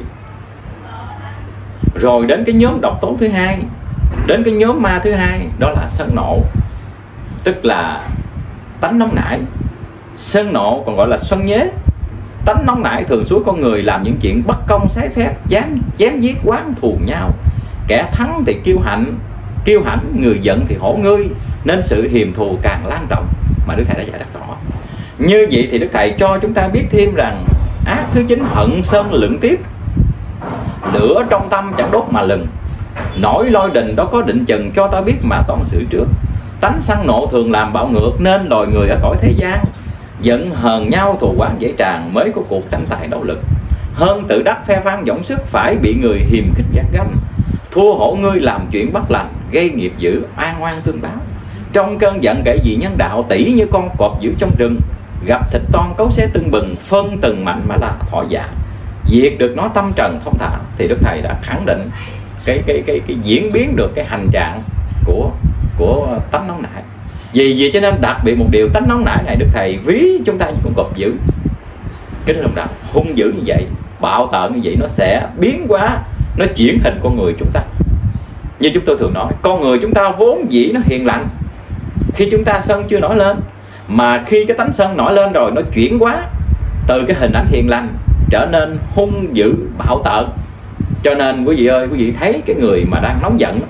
rồi đến cái nhóm độc tố thứ hai, đến cái nhóm ma thứ hai, đó là sân nộ, tức là tánh nóng nảy. Sân nộ còn gọi là xuân nhế. Tánh nóng nảy thường xúi con người làm những chuyện bất công trái phép, chém chém giết oán thù nhau. Kẻ thắng thì kiêu hãnh, kiêu hãnh, người giận thì hổ ngươi, nên sự hiềm thù càng lan rộng, mà Đức Thầy đã giải đáp rõ. Như vậy thì Đức Thầy cho chúng ta biết thêm rằng ác thứ chín hận sân lượng tiếp, lửa trong tâm chẳng đốt mà lừng, nổi lôi đình đó có định chừng, cho ta biết mà toan xử trước. Tánh sân nộ thường làm bạo ngược, nên loài người ở cõi thế gian giận hờn nhau thù oán dễ tràn, mới có cuộc tranh tài đấu lực. Hơn tự đắc phe phán dõng sức, phải bị người hiềm khích gắt ganh. Thua hổ ngươi làm chuyện bất lành, gây nghiệp dữ, oan oan tương báo. Trong cơn giận kẻ gì nhân đạo, tỷ như con cọp dữ trong rừng, gặp thịt toan cấu xé tưng bừng, phân từng mạnh mà là thọ dạ, diệt được nó tâm trần thông thả. Thì Đức Thầy đã khẳng định cái cái cái cái diễn biến được cái hành trạng của của tánh nóng nảy. Vì vậy cho nên đặc biệt một điều, tánh nóng nảy này Đức Thầy ví chúng ta như con cọp dữ. Cái đồng đạo hung dữ như vậy, bạo tợn như vậy, nó sẽ biến hóa, nó chuyển hình con người chúng ta. Như chúng tôi thường nói, con người chúng ta vốn dĩ nó hiền lành khi chúng ta sân chưa nổi lên, mà khi cái tánh sân nổi lên rồi nó chuyển hóa từ cái hình ảnh hiền lành trở nên hung dữ bạo tợn. Cho nên quý vị ơi, quý vị thấy cái người mà đang nóng giận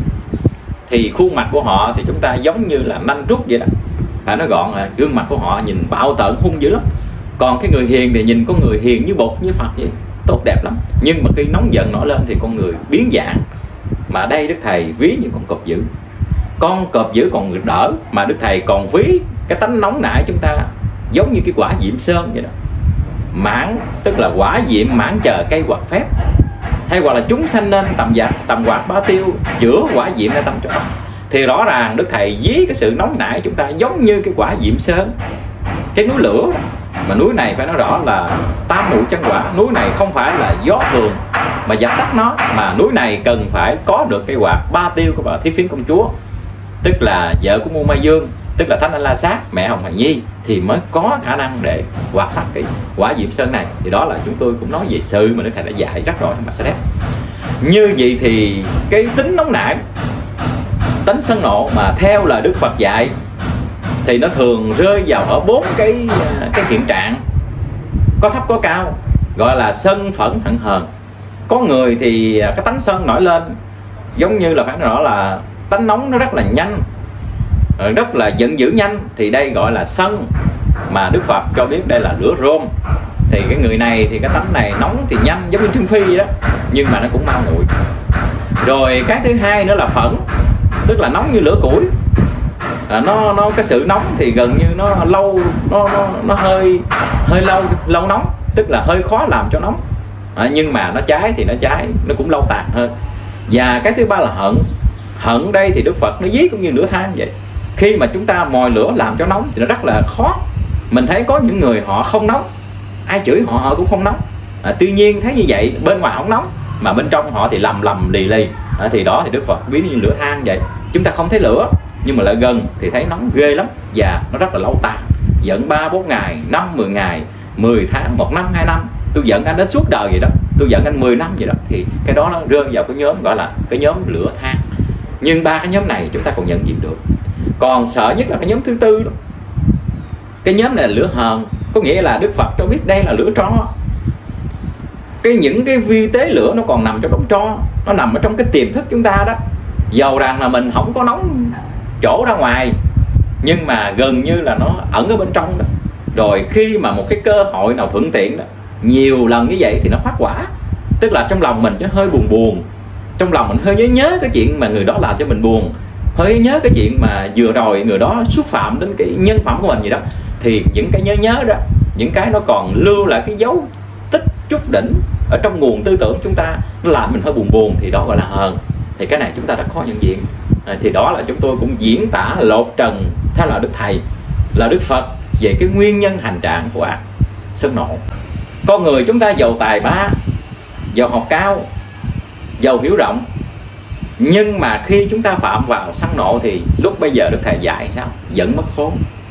thì khuôn mặt của họ thì chúng ta giống như là nanh rút vậy đó, phải nói gọn là gương mặt của họ nhìn bạo tợn hung dữ lắm. Còn cái người hiền thì nhìn con người hiền như bột như Phật vậy, tốt đẹp lắm. Nhưng mà khi nóng giận nổi lên thì con người biến dạng. Mà đây Đức Thầy ví như con cọp dữ. Con cọp dữ còn đỡ, mà Đức Thầy còn ví cái tánh nóng nảy chúng ta giống như cái quả diệm sơn vậy đó. Mãn tức là quả diệm mãn chờ cây quạt phép, hay hoặc là chúng sanh nên tầm quạt tầm quạt ba tiêu, chữa quả diệm ra tâm cho. Thì rõ ràng Đức Thầy ví cái sự nóng nảy chúng ta giống như cái quả diệm sơn, cái núi lửa. Mà núi này phải nói rõ là tam muội chân quả. Núi này không phải là gió thường mà dập tắt nó, mà núi này cần phải có được cái quạt ba tiêu của bà Thiết Phiến công chúa, tức là vợ của Ngô Mai Dương, tức là Thánh Anh La Sát, mẹ Hồng Hằng Nhi, thì mới có khả năng để quạt tắt cái quả diệm sơn này. Thì đó là chúng tôi cũng nói về sự mà Đức Thầy đã dạy rất rồi trong Bà Sa Đéc. Như vậy thì cái tính nóng nảy, tính sân nộ mà theo lời Đức Phật dạy thì nó thường rơi vào ở bốn cái cái hiện trạng, có thấp có cao, gọi là sân phẫn hận hờn. Có người thì cái tánh sân nổi lên giống như là phải nói là tánh nóng nó rất là nhanh, rất là giận dữ nhanh, thì đây gọi là sân. Mà Đức Phật cho biết đây là lửa rôm. Thì cái người này thì cái tánh này nóng thì nhanh giống như Trương Phi vậy đó, nhưng mà nó cũng mau nguội. Rồi cái thứ hai nữa là phẫn, tức là nóng như lửa củi. À, nó nó cái sự nóng thì gần như nó lâu, nó nó, nó hơi hơi lâu lâu nóng, tức là hơi khó làm cho nóng. À, nhưng mà nó cháy thì nó cháy, nó cũng lâu tàn hơn. Và cái thứ ba là hận. Hận đây thì Đức Phật nó ví cũng như lửa than vậy. Khi mà chúng ta mồi lửa làm cho nóng thì nó rất là khó. Mình thấy có những người họ không nóng, ai chửi họ họ cũng không nóng. À, tuy nhiên thấy như vậy, bên ngoài không nóng mà bên trong họ thì lầm lầm lì lì. À, thì đó thì Đức Phật ví như lửa than vậy. Chúng ta không thấy lửa nhưng mà lại gần thì thấy nóng ghê lắm, và nó rất là lâu tàn. Giận ba bốn ngày, năm mười ngày, mười tháng, một năm, hai năm. Tôi giận anh đến suốt đời vậy đó, tôi giận anh mười năm vậy đó. Thì cái đó nó rơi vào cái nhóm gọi là cái nhóm lửa than. Nhưng ba cái nhóm này chúng ta còn nhận diện được. Còn sợ nhất là cái nhóm thứ tư đó. Cái nhóm này là lửa hờn, có nghĩa là Đức Phật cho biết đây là lửa tro. Cái những cái vi tế lửa nó còn nằm trong đống tro, nó nằm ở trong cái tiềm thức chúng ta đó. Dầu rằng là mình không có nóng chỗ ra ngoài, nhưng mà gần như là nó ẩn ở bên trong đó. Rồi khi mà một cái cơ hội nào thuận tiện đó, nhiều lần như vậy thì nó phát quả. Tức là trong lòng mình nó hơi buồn buồn, trong lòng mình hơi nhớ nhớ cái chuyện mà người đó làm cho mình buồn, hơi nhớ cái chuyện mà vừa rồi người đó xúc phạm đến cái nhân phẩm của mình gì đó. Thì những cái nhớ nhớ đó, những cái nó còn lưu lại cái dấu tích chút đỉnh ở trong nguồn tư tưởng chúng ta, nó làm mình hơi buồn buồn, thì đó gọi là hờn. Thì cái này chúng ta rất khó nhận diện. À, thì đó là chúng tôi cũng diễn tả lột trần theo là Đức Thầy, là Đức Phật về cái nguyên nhân hành trạng của ác sân nộ. Con người chúng ta giàu tài ba, giàu học cao, giàu hiểu rộng, nhưng mà khi chúng ta phạm vào sân nộ thì lúc bây giờ Đức Thầy dạy sao? Giận mất khôn.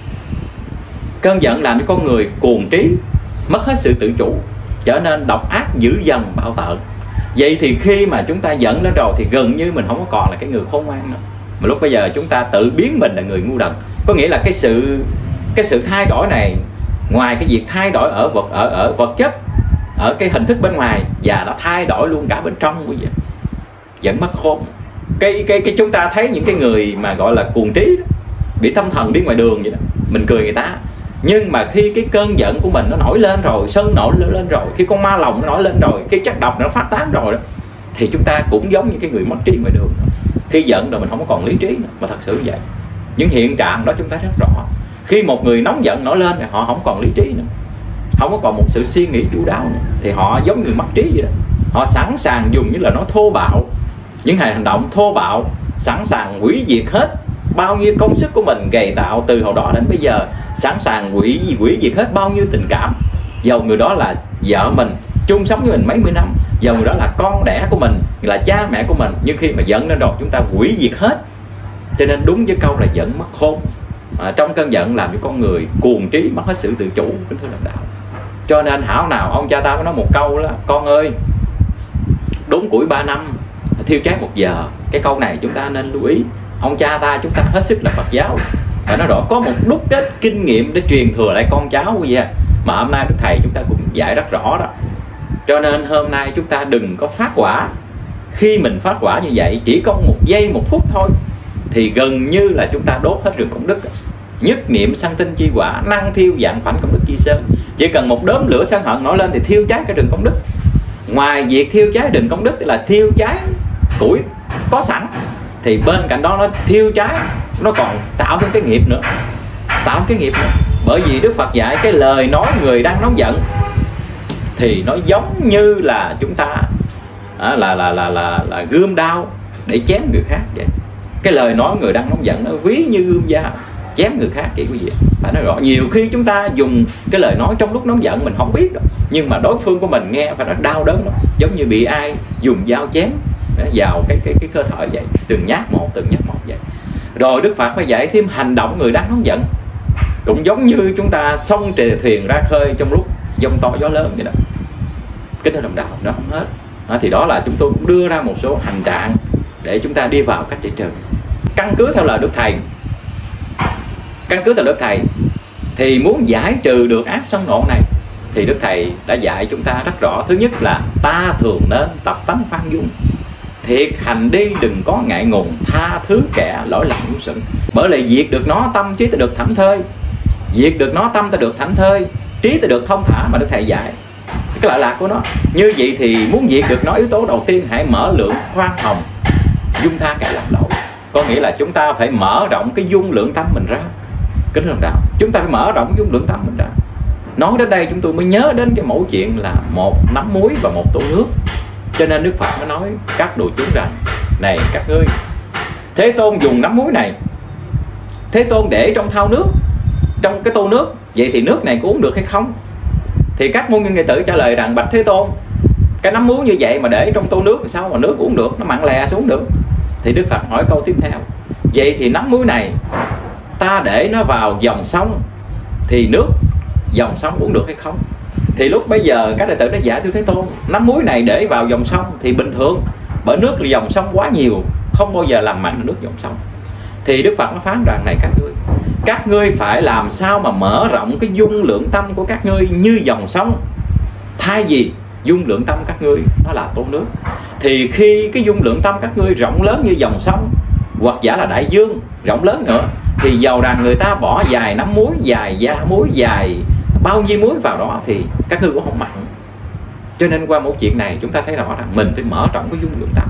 Cơn giận làm cho con người cuồng trí, mất hết sự tự chủ, trở nên độc ác, dữ dằn, bạo tợn. Vậy thì khi mà chúng ta giận lên rồi thì gần như mình không có còn là cái người khôn ngoan nữa, mà lúc bây giờ chúng ta tự biến mình là người ngu đần. Có nghĩa là cái sự cái sự thay đổi này, ngoài cái việc thay đổi ở vật ở ở vật chất, ở cái hình thức bên ngoài, và nó thay đổi luôn cả bên trong quý vị. Giận mất khôn. Cái cái cái chúng ta thấy những cái người mà gọi là cuồng trí, bị tâm thần đi ngoài đường vậy đó, mình cười người ta. Nhưng mà khi cái cơn giận của mình nó nổi lên rồi, sân nổi lên rồi, khi con ma lòng nó nổi lên rồi, khi chất độc nó phát tán rồi đó, thì chúng ta cũng giống như cái người mất trí ngoài đường. Khi giận rồi mình không có còn lý trí nữa, mà thật sự vậy. Những hiện trạng đó chúng ta rất rõ. Khi một người nóng giận nổi lên thì họ không còn lý trí nữa, không có còn một sự suy nghĩ chu đáo nữa, thì họ giống người mất trí vậy đó. Họ sẵn sàng dùng như là nó thô bạo, những hành động thô bạo, sẵn sàng hủy diệt hết bao nhiêu công sức của mình gầy tạo từ hồi đó đến bây giờ, sẵn sàng quỷ gì quỷ diệt hết bao nhiêu tình cảm, dầu người đó là vợ mình chung sống với mình mấy mươi năm, dầu người đó là con đẻ của mình, là cha mẹ của mình, nhưng khi mà giận lên rồi chúng ta hủy diệt hết. Cho nên đúng với câu là giận mất khôn. À, trong cơn giận làm cho con người cuồng trí, mất hết sự tự chủ, kính thưa đồng đạo. Cho nên hảo nào ông cha ta mới nói một câu đó: con ơi, đốn củi ba năm, thiêu cháy một giờ. Cái câu này chúng ta nên lưu ý. Ông cha ta chúng ta hết sức là Phật giáo, và nó rõ có một đúc kết kinh nghiệm để truyền thừa lại con cháu vậy. Mà hôm nay Đức Thầy chúng ta cũng dạy rất rõ đó. Cho nên hôm nay chúng ta đừng có phát quả. Khi mình phát quả như vậy, chỉ có một giây một phút thôi, thì gần như là chúng ta đốt hết rừng công đức. Nhất niệm sanh tinh chi quả, năng thiêu vạn phảnh công đức chi sơn. Chỉ cần một đốm lửa sân hận nổi lên thì thiêu cháy cái rừng công đức. Ngoài việc thiêu cháy rừng công đức thì là thiêu cháy củi có sẵn, thì bên cạnh đó nó thiêu cháy, nó còn tạo thêm cái nghiệp nữa, tạo cái nghiệp nữa. Bởi vì Đức Phật dạy cái lời nói người đang nóng giận thì nó giống như là chúng ta à, là, là là là là gươm đao để chém người khác vậy. Cái lời nói người đang nóng giận nó ví như gươm dao chém người khác vậy quý vị. Phải nói rõ, nhiều khi chúng ta dùng cái lời nói trong lúc nóng giận mình không biết đâu, nhưng mà đối phương của mình nghe phải nó đau đớn đó, giống như bị ai dùng dao chém vào cái cái cái cơ thể vậy, từng nhát một từng nhát một vậy. Rồi Đức Phật phải dạy thêm hành động người đang nóng giận, cũng giống như chúng ta xông thuyền ra khơi trong lúc giông to gió lớn vậy đó. Kính thưa đồng đạo, nó không hết. À, thì đó là chúng tôi cũng đưa ra một số hành trạng để chúng ta đi vào cách giải trừ. Căn cứ theo lời Đức Thầy, căn cứ theo Đức Thầy thì muốn giải trừ được ác sân nộ này thì Đức Thầy đã dạy chúng ta rất rõ. Thứ nhất là ta thường nên tập tánh khoan dung, thiệt hành đi đừng có ngại ngùng, tha thứ kẻ lỗi lầm ngu sững. Bởi lẽ diệt được nó tâm trí ta được thảnh thơi, diệt được nó tâm ta được thảnh thơi, trí ta được thông thả mà Đức Thầy dạy. Cái lợi lạc của nó như vậy thì muốn diệt được nó, yếu tố đầu tiên hãy mở lượng khoan hồng, dung tha kẻ làm lỗi. Có nghĩa là chúng ta phải mở rộng cái dung lượng tâm mình ra. Kính thưa đồng đạo, chúng ta phải mở rộng dung lượng tâm mình ra. Nói đến đây chúng tôi mới nhớ đến cái mẫu chuyện là một nắm muối và một tô nước. Cho nên Đức Phật mới nói các đồ chúng rằng: này các ngươi, Thế Tôn dùng nắm muối này, Thế Tôn để trong thau nước, trong cái tô nước, vậy thì nước này có uống được hay không? Thì các môn nhân đệ tử trả lời rằng: bạch Thế Tôn, cái nắm muối như vậy mà để trong tô nước thì sao mà nước uống được, nó mặn lè xuống được. Thì Đức Phật hỏi câu tiếp theo: vậy thì nắm muối này ta để nó vào dòng sông thì nước dòng sông uống được hay không? Thì lúc bây giờ các đệ tử đã giải thưa Thế Tôn, nắm muối này để vào dòng sông thì bình thường, bởi nước dòng sông quá nhiều, không bao giờ làm mặn nước dòng sông. Thì Đức Phật nó phán rằng: này các ngươi, các ngươi phải làm sao mà mở rộng cái dung lượng tâm của các ngươi như dòng sông, thay vì dung lượng tâm các ngươi nó là tô nước. Thì khi cái dung lượng tâm các ngươi rộng lớn như dòng sông, hoặc giả là đại dương rộng lớn nữa, thì dầu rằng người ta bỏ vài nắm muối, vài da muối, vài bao nhiêu muối vào đó thì các ngươi cũng không mặn. Cho nên qua một chuyện này chúng ta thấy rõ rằng mình phải mở rộng cái dung lượng tâm.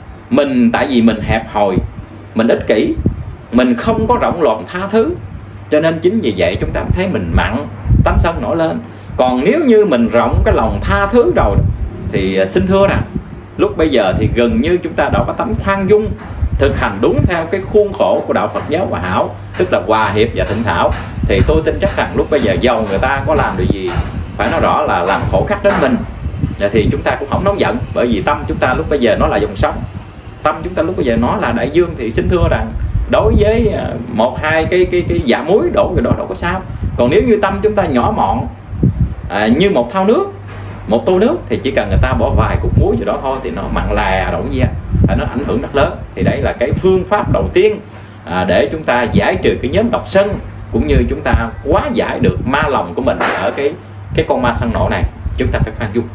Mình tại vì mình hẹp hòi, mình ích kỷ, mình không có rộng loạn tha thứ, cho nên chính vì vậy chúng ta thấy mình mặn, tánh sân nổi lên. Còn nếu như mình rộng cái lòng tha thứ rồi thì xin thưa rằng lúc bây giờ thì gần như chúng ta đã có tánh khoan dung, thực hành đúng theo cái khuôn khổ của đạo Phật giáo Hòa Hảo, tức là hòa hiệp và thịnh thảo. Thì tôi tin chắc rằng lúc bây giờ dầu người ta có làm điều gì phải nói rõ là làm khổ khắc đến mình, thì chúng ta cũng không nóng giận, bởi vì tâm chúng ta lúc bây giờ nó là dòng sông, tâm chúng ta lúc bây giờ nó là đại dương. Thì xin thưa rằng đối với một hai cái cái cái dạ muối đổ vào đó đâu có sao. Còn nếu như tâm chúng ta nhỏ mọn à, như một thau nước, một tô nước, thì chỉ cần người ta bỏ vài cục muối vào đó thôi thì nó mặn là đâu gì, nó ảnh hưởng rất lớn. Thì đấy là cái phương pháp đầu tiên à, để chúng ta giải trừ cái nhóm độc sân, cũng như chúng ta quá giải được ma lòng của mình ở cái cái con ma sân nộ này. Chúng ta phải khoan dung.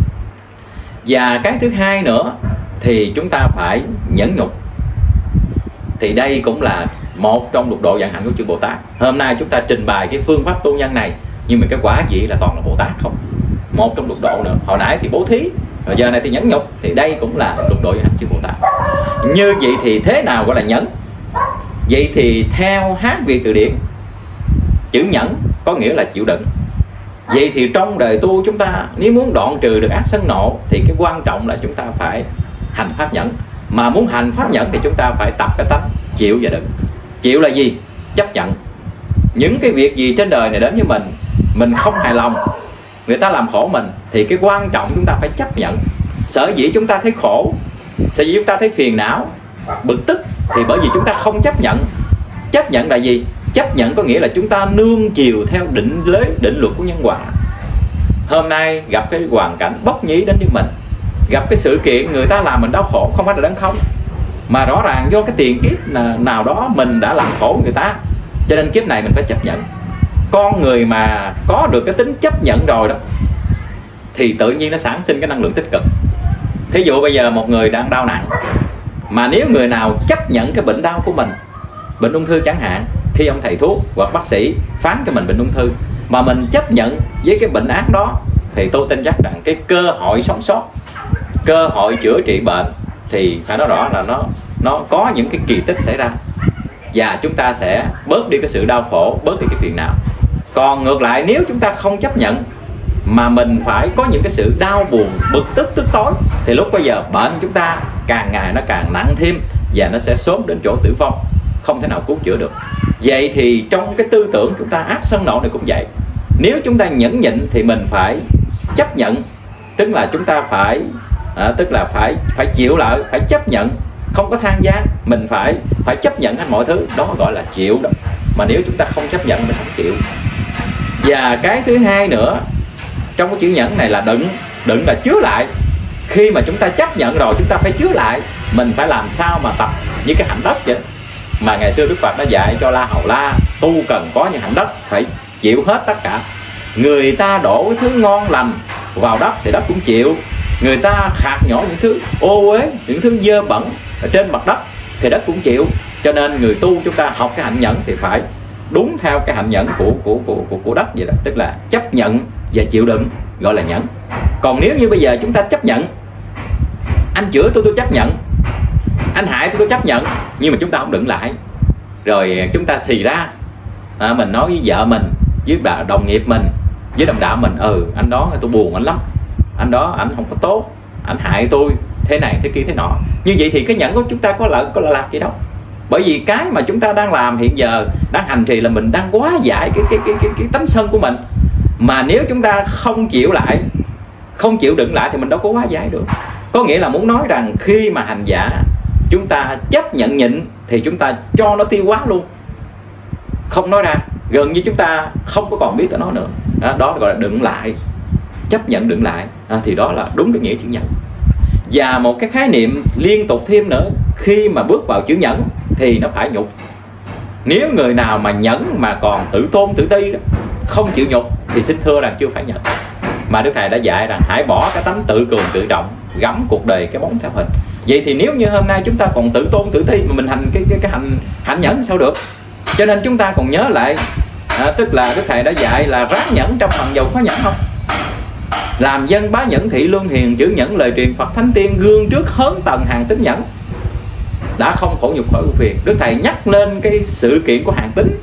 Và cái thứ hai nữa thì chúng ta phải nhẫn nhục. Thì đây cũng là một trong lục độ vận hạnh của chư Bồ Tát. Hôm nay chúng ta trình bày cái phương pháp tu nhân này, nhưng mà cái quả vị là toàn là Bồ Tát không. Một trong lục độ nữa, hồi nãy thì bố thí, rồi giờ này thì nhẫn nhục, thì đây cũng là lục độ vận hạnh chư Bồ Tát. Như vậy thì thế nào gọi là nhẫn? Vậy thì theo Hán Việt từ điển, chữ nhẫn có nghĩa là chịu đựng. Vậy thì trong đời tu chúng ta nếu muốn đoạn trừ được ác sân nộ thì cái quan trọng là chúng ta phải hành pháp nhẫn. Mà muốn hành pháp nhẫn thì chúng ta phải tập cái tánh chịu và đựng. Chịu là gì? Chấp nhận. Những cái việc gì trên đời này đến với mình, mình không hài lòng, người ta làm khổ mình, thì cái quan trọng chúng ta phải chấp nhận. Sở dĩ chúng ta thấy khổ, sở dĩ chúng ta thấy phiền não, bực tức, thì bởi vì chúng ta không chấp nhận. Chấp nhận là gì? Chấp nhận có nghĩa là chúng ta nương chiều theo định lý, định luật của nhân quả. Hôm nay gặp cái hoàn cảnh bất nhí đến với mình, gặp cái sự kiện người ta làm mình đau khổ, không phải là đấng không, mà rõ ràng do cái tiền kiếp nào đó mình đã làm khổ người ta, cho nên kiếp này mình phải chấp nhận. Con người mà có được cái tính chấp nhận rồi đó, thì tự nhiên nó sản sinh cái năng lượng tích cực. Thí dụ bây giờ một người đang đau nặng, mà nếu người nào chấp nhận cái bệnh đau của mình, bệnh ung thư chẳng hạn, khi ông thầy thuốc hoặc bác sĩ phán cho mình bệnh ung thư, mà mình chấp nhận với cái bệnh ác đó, thì tôi tin chắc rằng cái cơ hội sống sót, cơ hội chữa trị bệnh, thì phải nói rõ là nó nó có những cái kỳ tích xảy ra, và chúng ta sẽ bớt đi cái sự đau khổ, bớt đi cái phiền não. Còn ngược lại, nếu chúng ta không chấp nhận mà mình phải có những cái sự đau buồn, bực tức, tức tối, thì lúc bây giờ bệnh chúng ta càng ngày nó càng nặng thêm, và nó sẽ sớm đến chỗ tử vong, không thể nào cứu chữa được. Vậy thì trong cái tư tưởng chúng ta ác sân nộ này cũng vậy. Nếu chúng ta nhẫn nhịn thì mình phải chấp nhận, tức là chúng ta phải à, tức là phải phải chịu lại, phải chấp nhận, không có than gian, mình phải phải chấp nhận hết mọi thứ, đó gọi là chịu đó. Mà nếu chúng ta không chấp nhận, mình không chịu. Và cái thứ hai nữa trong cái chữ nhẫn này là đựng. Đựng là chứa lại. Khi mà chúng ta chấp nhận rồi, chúng ta phải chứa lại. Mình phải làm sao mà tập như cái hạnh đất vậy, mà ngày xưa Đức Phật đã dạy cho La Hầu La tu cần có những hạnh đất, phải chịu hết tất cả. Người ta đổ cái thứ ngon lành vào đất thì đất cũng chịu. Người ta khạc nhỏ những thứ ô uế, những thứ dơ bẩn ở trên mặt đất thì đất cũng chịu. Cho nên người tu chúng ta học cái hạnh nhẫn thì phải đúng theo cái hạnh nhẫn của của của của, của đất vậy đó, tức là chấp nhận và chịu đựng, gọi là nhẫn. Còn nếu như bây giờ chúng ta chấp nhận, anh chữa tôi tôi chấp nhận, anh hại tôi tôi chấp nhận, nhưng mà chúng ta không đựng lại, rồi chúng ta xì ra, à, mình nói với vợ mình, với bà đồng nghiệp mình, với đồng đạo mình, ừ anh đó tôi buồn anh lắm, anh đó anh không có tốt, anh hại tôi thế này thế kia thế nọ. Như vậy thì cái nhẫn của chúng ta có lợi có lợi lạc gì đâu. Bởi vì cái mà chúng ta đang làm hiện giờ, đang hành trì là mình đang quá giải cái cái cái cái, cái tánh sân của mình. Mà nếu chúng ta không chịu lại, không chịu đựng lại thì mình đâu có quá giải được. Có nghĩa là muốn nói rằng khi mà hành giả chúng ta chấp nhận nhịn thì chúng ta cho nó tiêu hóa luôn, không nói ra, gần như chúng ta không có còn biết tới nó nữa. Đó, đó gọi là đựng lại, chấp nhận đựng lại, à, thì đó là đúng cái nghĩa chữ nhẫn. Và một cái khái niệm liên tục thêm nữa, khi mà bước vào chữ nhẫn thì nó phải nhục. Nếu người nào mà nhẫn mà còn tự tôn tự ti đó, không chịu nhục, thì xin thưa rằng chưa phải nhẫn. Mà Đức Thầy đã dạy rằng hãy bỏ cái tánh tự cường tự trọng, gắm cuộc đời cái bóng theo hình. Vậy thì nếu như hôm nay chúng ta còn tự tôn tự ti mà mình hành cái cái, cái hành hạnh nhẫn sao được? Cho nên chúng ta còn nhớ lại, à, tức là Đức Thầy đã dạy là ráng nhẫn trong bằng dầu khó nhẫn không? Làm dân bá nhẫn thị lương hiền, chữ nhẫn lời truyền Phật Thánh Tiên, gương trước hớn tầng hàng tính nhẫn, đã không khổ nhục khỏi ưu phiền. Đức Thầy nhắc lên cái sự kiện của hàng tính,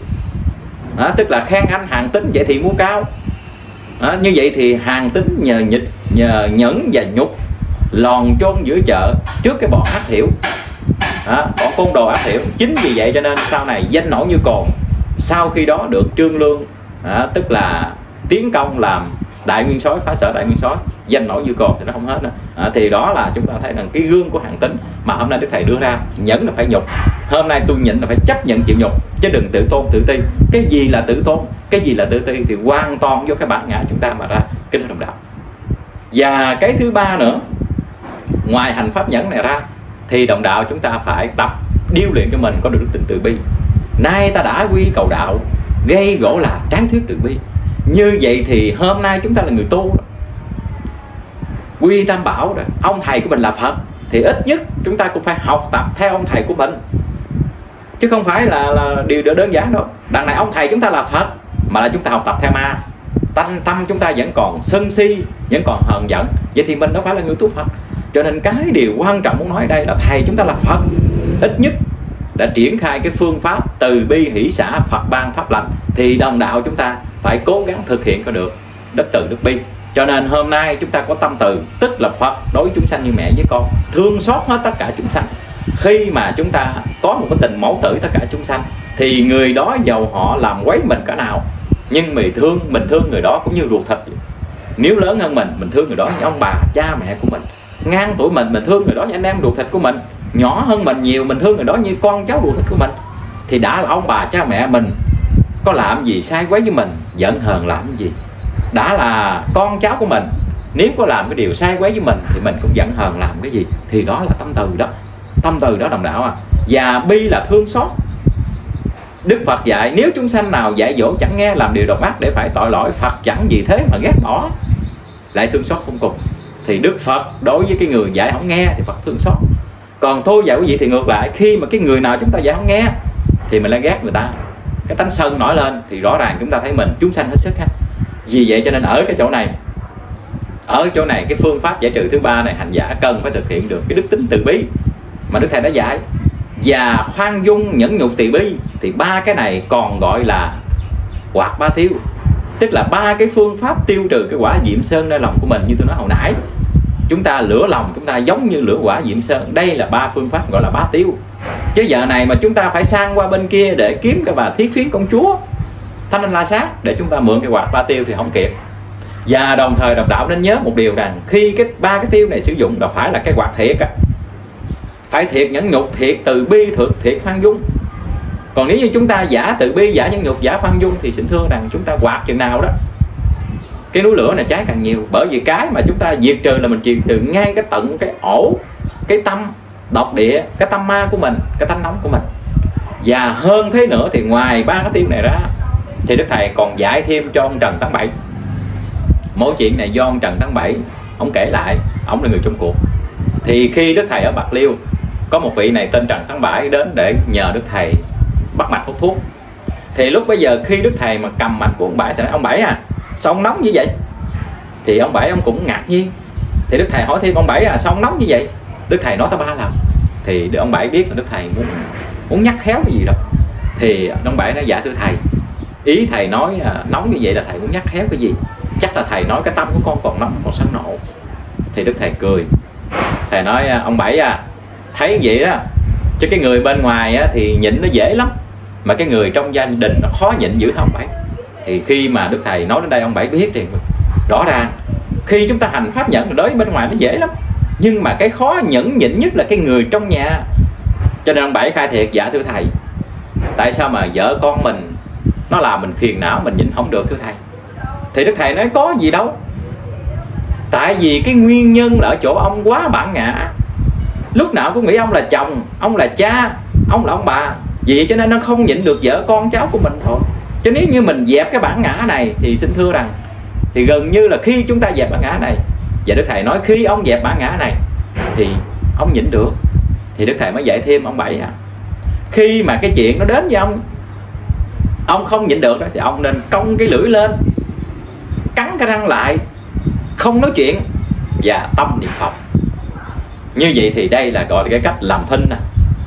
à, tức là khen anh hàng tính vậy thì mua cao, à, như vậy thì hàng tính nhờ nhịch nhờ nhẫn và nhục lòn chôn giữa chợ trước cái bọn ác thiểu, à, bọn côn đồ ác thiểu. Chính vì vậy cho nên sau này danh nổi như cồn. Sau khi đó được Trương Lương, à, tức là tiến công làm đại nguyên soái, phá sở đại nguyên soái, danh nổi như cồn thì nó không hết nữa. À, thì đó là chúng ta thấy rằng cái gương của hàng tính mà hôm nay Đức Thầy đưa ra. Nhẫn là phải nhục, hôm nay tôi nhịn là phải chấp nhận chịu nhục, chứ đừng tự tôn tự ti. Cái gì là tự tôn, cái gì là tự ti thì hoàn toàn do cái bản ngã chúng ta mà ra, kính thưa đồng đạo. Và cái thứ ba nữa, ngoài hành pháp nhẫn này ra thì đồng đạo chúng ta phải tập điêu luyện cho mình có được đức tình từ bi. Nay ta đã quy cầu đạo, gây gỗ là tráng thuyết từ bi. Như vậy thì hôm nay chúng ta là người tu rồi, quy tam bảo rồi, ông thầy của mình là Phật, thì ít nhất chúng ta cũng phải học tập theo ông thầy của mình, chứ không phải là, là điều đơn giản đâu. Đằng này ông thầy chúng ta là Phật, mà là chúng ta học tập theo ma, tâm tâm chúng ta vẫn còn sân si, vẫn còn hờn giận, vậy thì mình đâu phải là người tu Phật. Cho nên cái điều quan trọng muốn nói ở đây là thầy chúng ta là Phật, ít nhất đã triển khai cái phương pháp từ bi hỷ xả, Phật ban pháp lành, thì đồng đạo chúng ta phải cố gắng thực hiện có được đức từ đức bi. Cho nên hôm nay chúng ta có tâm từ, tức là Phật đối chúng sanh như mẹ với con, thương xót hết tất cả chúng sanh. Khi mà chúng ta có một cái tình mẫu tử tất cả chúng sanh, thì người đó giàu họ làm quấy mình cả nào, nhưng mình thương mình thương người đó cũng như ruột thịt. Nếu lớn hơn mình, mình thương người đó như ông bà, cha mẹ của mình. Ngang tuổi mình, mình thương người đó như anh em ruột thịt của mình. Nhỏ hơn mình nhiều, mình thương người đó như con cháu ruột thịt của mình. Thì đã là ông bà cha mẹ mình, có làm gì sai quấy với mình, giận hờn làm gì. Đã là con cháu của mình, nếu có làm cái điều sai quấy với mình thì mình cũng giận hờn làm cái gì. Thì đó là tâm từ đó. Tâm từ đó đồng đạo à. Và bi là thương xót. Đức Phật dạy nếu chúng sanh nào dạy dỗ chẳng nghe, làm điều độc ác để phải tội lỗi, Phật chẳng gì thế mà ghét bỏ, lại thương xót không cùng. Thì Đức Phật đối với cái người dạy không nghe thì Phật thương xót. Còn tôi dạy quý vị thì ngược lại, khi mà cái người nào chúng ta dạy không nghe thì mình lại ghét người ta, cái tánh sân nổi lên, thì rõ ràng chúng ta thấy mình chúng sanh hết sức ha. Vì vậy cho nên ở cái chỗ này, ở chỗ này cái phương pháp giải trừ thứ ba này, hành giả cần phải thực hiện được cái đức tính từ bi mà Đức Thầy đã dạy, và khoan dung nhẫn nhục tỳ bi. Thì ba cái này còn gọi là quạt ba tiêu, tức là ba cái phương pháp tiêu trừ cái quả diệm sơn nơi lòng của mình. Như tôi nói hồi nãy, chúng ta lửa lòng chúng ta giống như lửa quả diệm sơn. Đây là ba phương pháp gọi là ba tiêu. Chứ giờ này mà chúng ta phải sang qua bên kia để kiếm cái bà thiết phiến công chúa Thanh Anh La Sát để chúng ta mượn cái quạt ba tiêu thì không kịp. Và đồng thời đồng đạo nên nhớ một điều rằng khi cái ba cái tiêu này sử dụng là phải là cái quạt thiệt á, phải thiệt nhẫn nhục, thiệt từ bi, thiệt thiệt khoan dung. Còn nếu như chúng ta giả từ bi, giả nhẫn nhục, giả khoan dung thì xin thưa rằng chúng ta quạt chừng nào đó cái núi lửa này cháy càng nhiều. Bởi vì cái mà chúng ta diệt trừ là mình diệt trừ ngay cái tận cái ổ, cái tâm độc địa, cái tâm ma của mình, cái tánh nóng của mình. Và hơn thế nữa thì ngoài ba cái tiêu này ra thì Đức Thầy còn dạy thêm cho ông Trần Tấn Bảy. Mỗi chuyện này do ông Trần Tấn Bảy ông kể lại, ông là người trong cuộc. Thì khi Đức Thầy ở Bạc Liêu, có một vị này tên Trần Tấn Bảy đến để nhờ Đức Thầy bắt mạch hút thuốc. Thì lúc bây giờ khi Đức Thầy mà cầm mạch của ông Bảy thì nói: ông Bảy à, sao ông nóng như vậy? Thì ông Bảy ông cũng ngạc nhiên. Thì Đức Thầy hỏi thêm: ông Bảy à, sao ông nóng như vậy? Đức Thầy nói tới ba lần. Thì ông Bảy biết là Đức Thầy muốn muốn nhắc khéo cái gì đó. Thì ông Bảy nói: dạ thưa Thầy, ý Thầy nói nóng như vậy là Thầy muốn nhắc khéo cái gì? Chắc là Thầy nói cái tâm của con còn nóng, còn sân nộ. Thì Đức Thầy cười. Thầy nói: ông Bảy à, thấy vậy đó, chứ cái người bên ngoài á, thì nhịn nó dễ lắm, mà cái người trong gia đình nó khó nhịn dữ hả ông Bảy? Thì khi mà Đức Thầy nói đến đây, ông Bảy biết thì rõ ràng khi chúng ta hành pháp nhẫn đối với bên ngoài nó dễ lắm, nhưng mà cái khó nhẫn nhịn nhất là cái người trong nhà. Cho nên ông Bảy khai thiệt: dạ thưa Thầy, tại sao mà vợ con mình nó làm mình phiền não, mình nhịn không được thưa Thầy? Thì Đức Thầy nói: có gì đâu, tại vì cái nguyên nhân là ở chỗ ông quá bản ngã, lúc nào cũng nghĩ ông là chồng, ông là cha, ông là ông bà. Vì vậy cho nên nó không nhịn được vợ con cháu của mình thôi. Cho nếu như mình dẹp cái bản ngã này thì xin thưa rằng thì gần như là khi chúng ta dẹp bản ngã này, và Đức Thầy nói khi ông dẹp bản ngã này thì ông nhịn được. Thì Đức Thầy mới dạy thêm ông Bảy à, khi mà cái chuyện nó đến với ông, ông không nhịn được đó, thì ông nên cong cái lưỡi lên, cắn cái răng lại, không nói chuyện và tâm niệm Phật. Như vậy thì đây là gọi là cái cách làm thinh nè.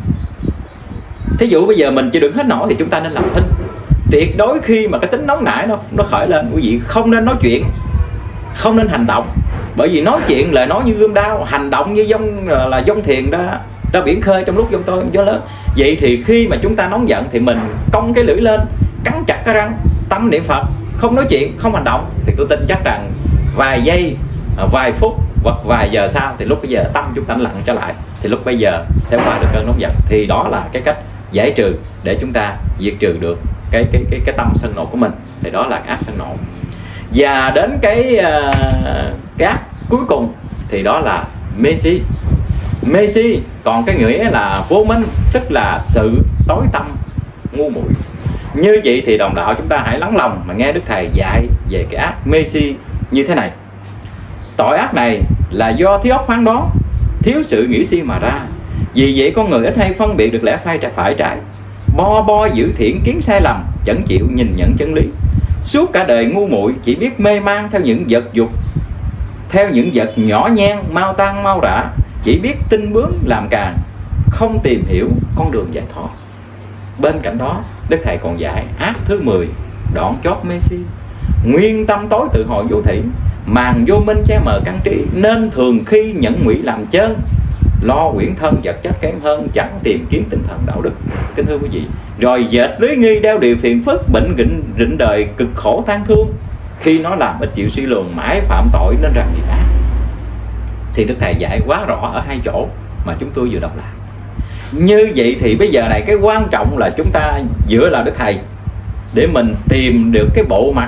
Thí dụ bây giờ mình chưa đựng hết nổi thì chúng ta nên làm thinh. Tuyệt đối khi mà cái tính nóng nảy nó nó khởi lên, quý vị không nên nói chuyện, không nên hành động. Bởi vì nói chuyện lời nói như gươm đao, hành động như dông là, là dông thiền ra ra biển khơi trong lúc dông to gió lớn. Vậy thì khi mà chúng ta nóng giận thì mình cong cái lưỡi lên, cắn chặt cái răng, tâm niệm Phật, không nói chuyện, không hành động, thì tôi tin chắc rằng vài giây, vài phút hoặc vài giờ sau thì lúc bây giờ tâm chúng ta lặng trở lại, thì lúc bây giờ sẽ qua được cơn nóng giận. Thì đó là cái cách giải trừ để chúng ta diệt trừ được cái cái cái cái tâm sân nộ của mình. Thì đó là ác sân nộ. Và đến cái uh, cái ác cuối cùng thì đó là mê si. Mê si còn cái nghĩa là vô minh, tức là sự tối tăm ngu muội. Như vậy thì đồng đạo chúng ta hãy lắng lòng mà nghe Đức Thầy dạy về cái ác mê si như thế này. Tội ác này là do thiếu óc phán đoán, thiếu sự nghĩ suy mà ra. Vì vậy con người ít hay phân biệt được lẽ phải phải trái, bo bo giữ thiện kiến sai lầm, chẳng chịu nhìn nhận chân lý. Suốt cả đời ngu muội chỉ biết mê man theo những vật dục, theo những vật nhỏ nhen mau tan mau rã, chỉ biết tinh bướng làm càng, không tìm hiểu con đường giải thoát. Bên cạnh đó Đức Thầy còn dạy ác thứ mười, đoạn chót mê si. Nguyên tâm tối tự hồi vô thị, màn vô minh che mờ căn trí, nên thường khi nhẫn ngụy làm chơn, lo quyển thân vật chất kém hơn, chẳng tìm kiếm tinh thần đạo đức. Kính thưa quý vị, rồi dệt lưới nghi đeo điều phiền phức, bệnh rịnh, rịnh đời cực khổ than thương, khi nó làm ít chịu suy lường, mãi phạm tội nên rằng nghiệp ác. Thì Đức Thầy dạy quá rõ ở hai chỗ mà chúng tôi vừa đọc lại. Như vậy thì bây giờ này cái quan trọng là chúng ta dựa vào Đức Thầy để mình tìm được cái bộ mặt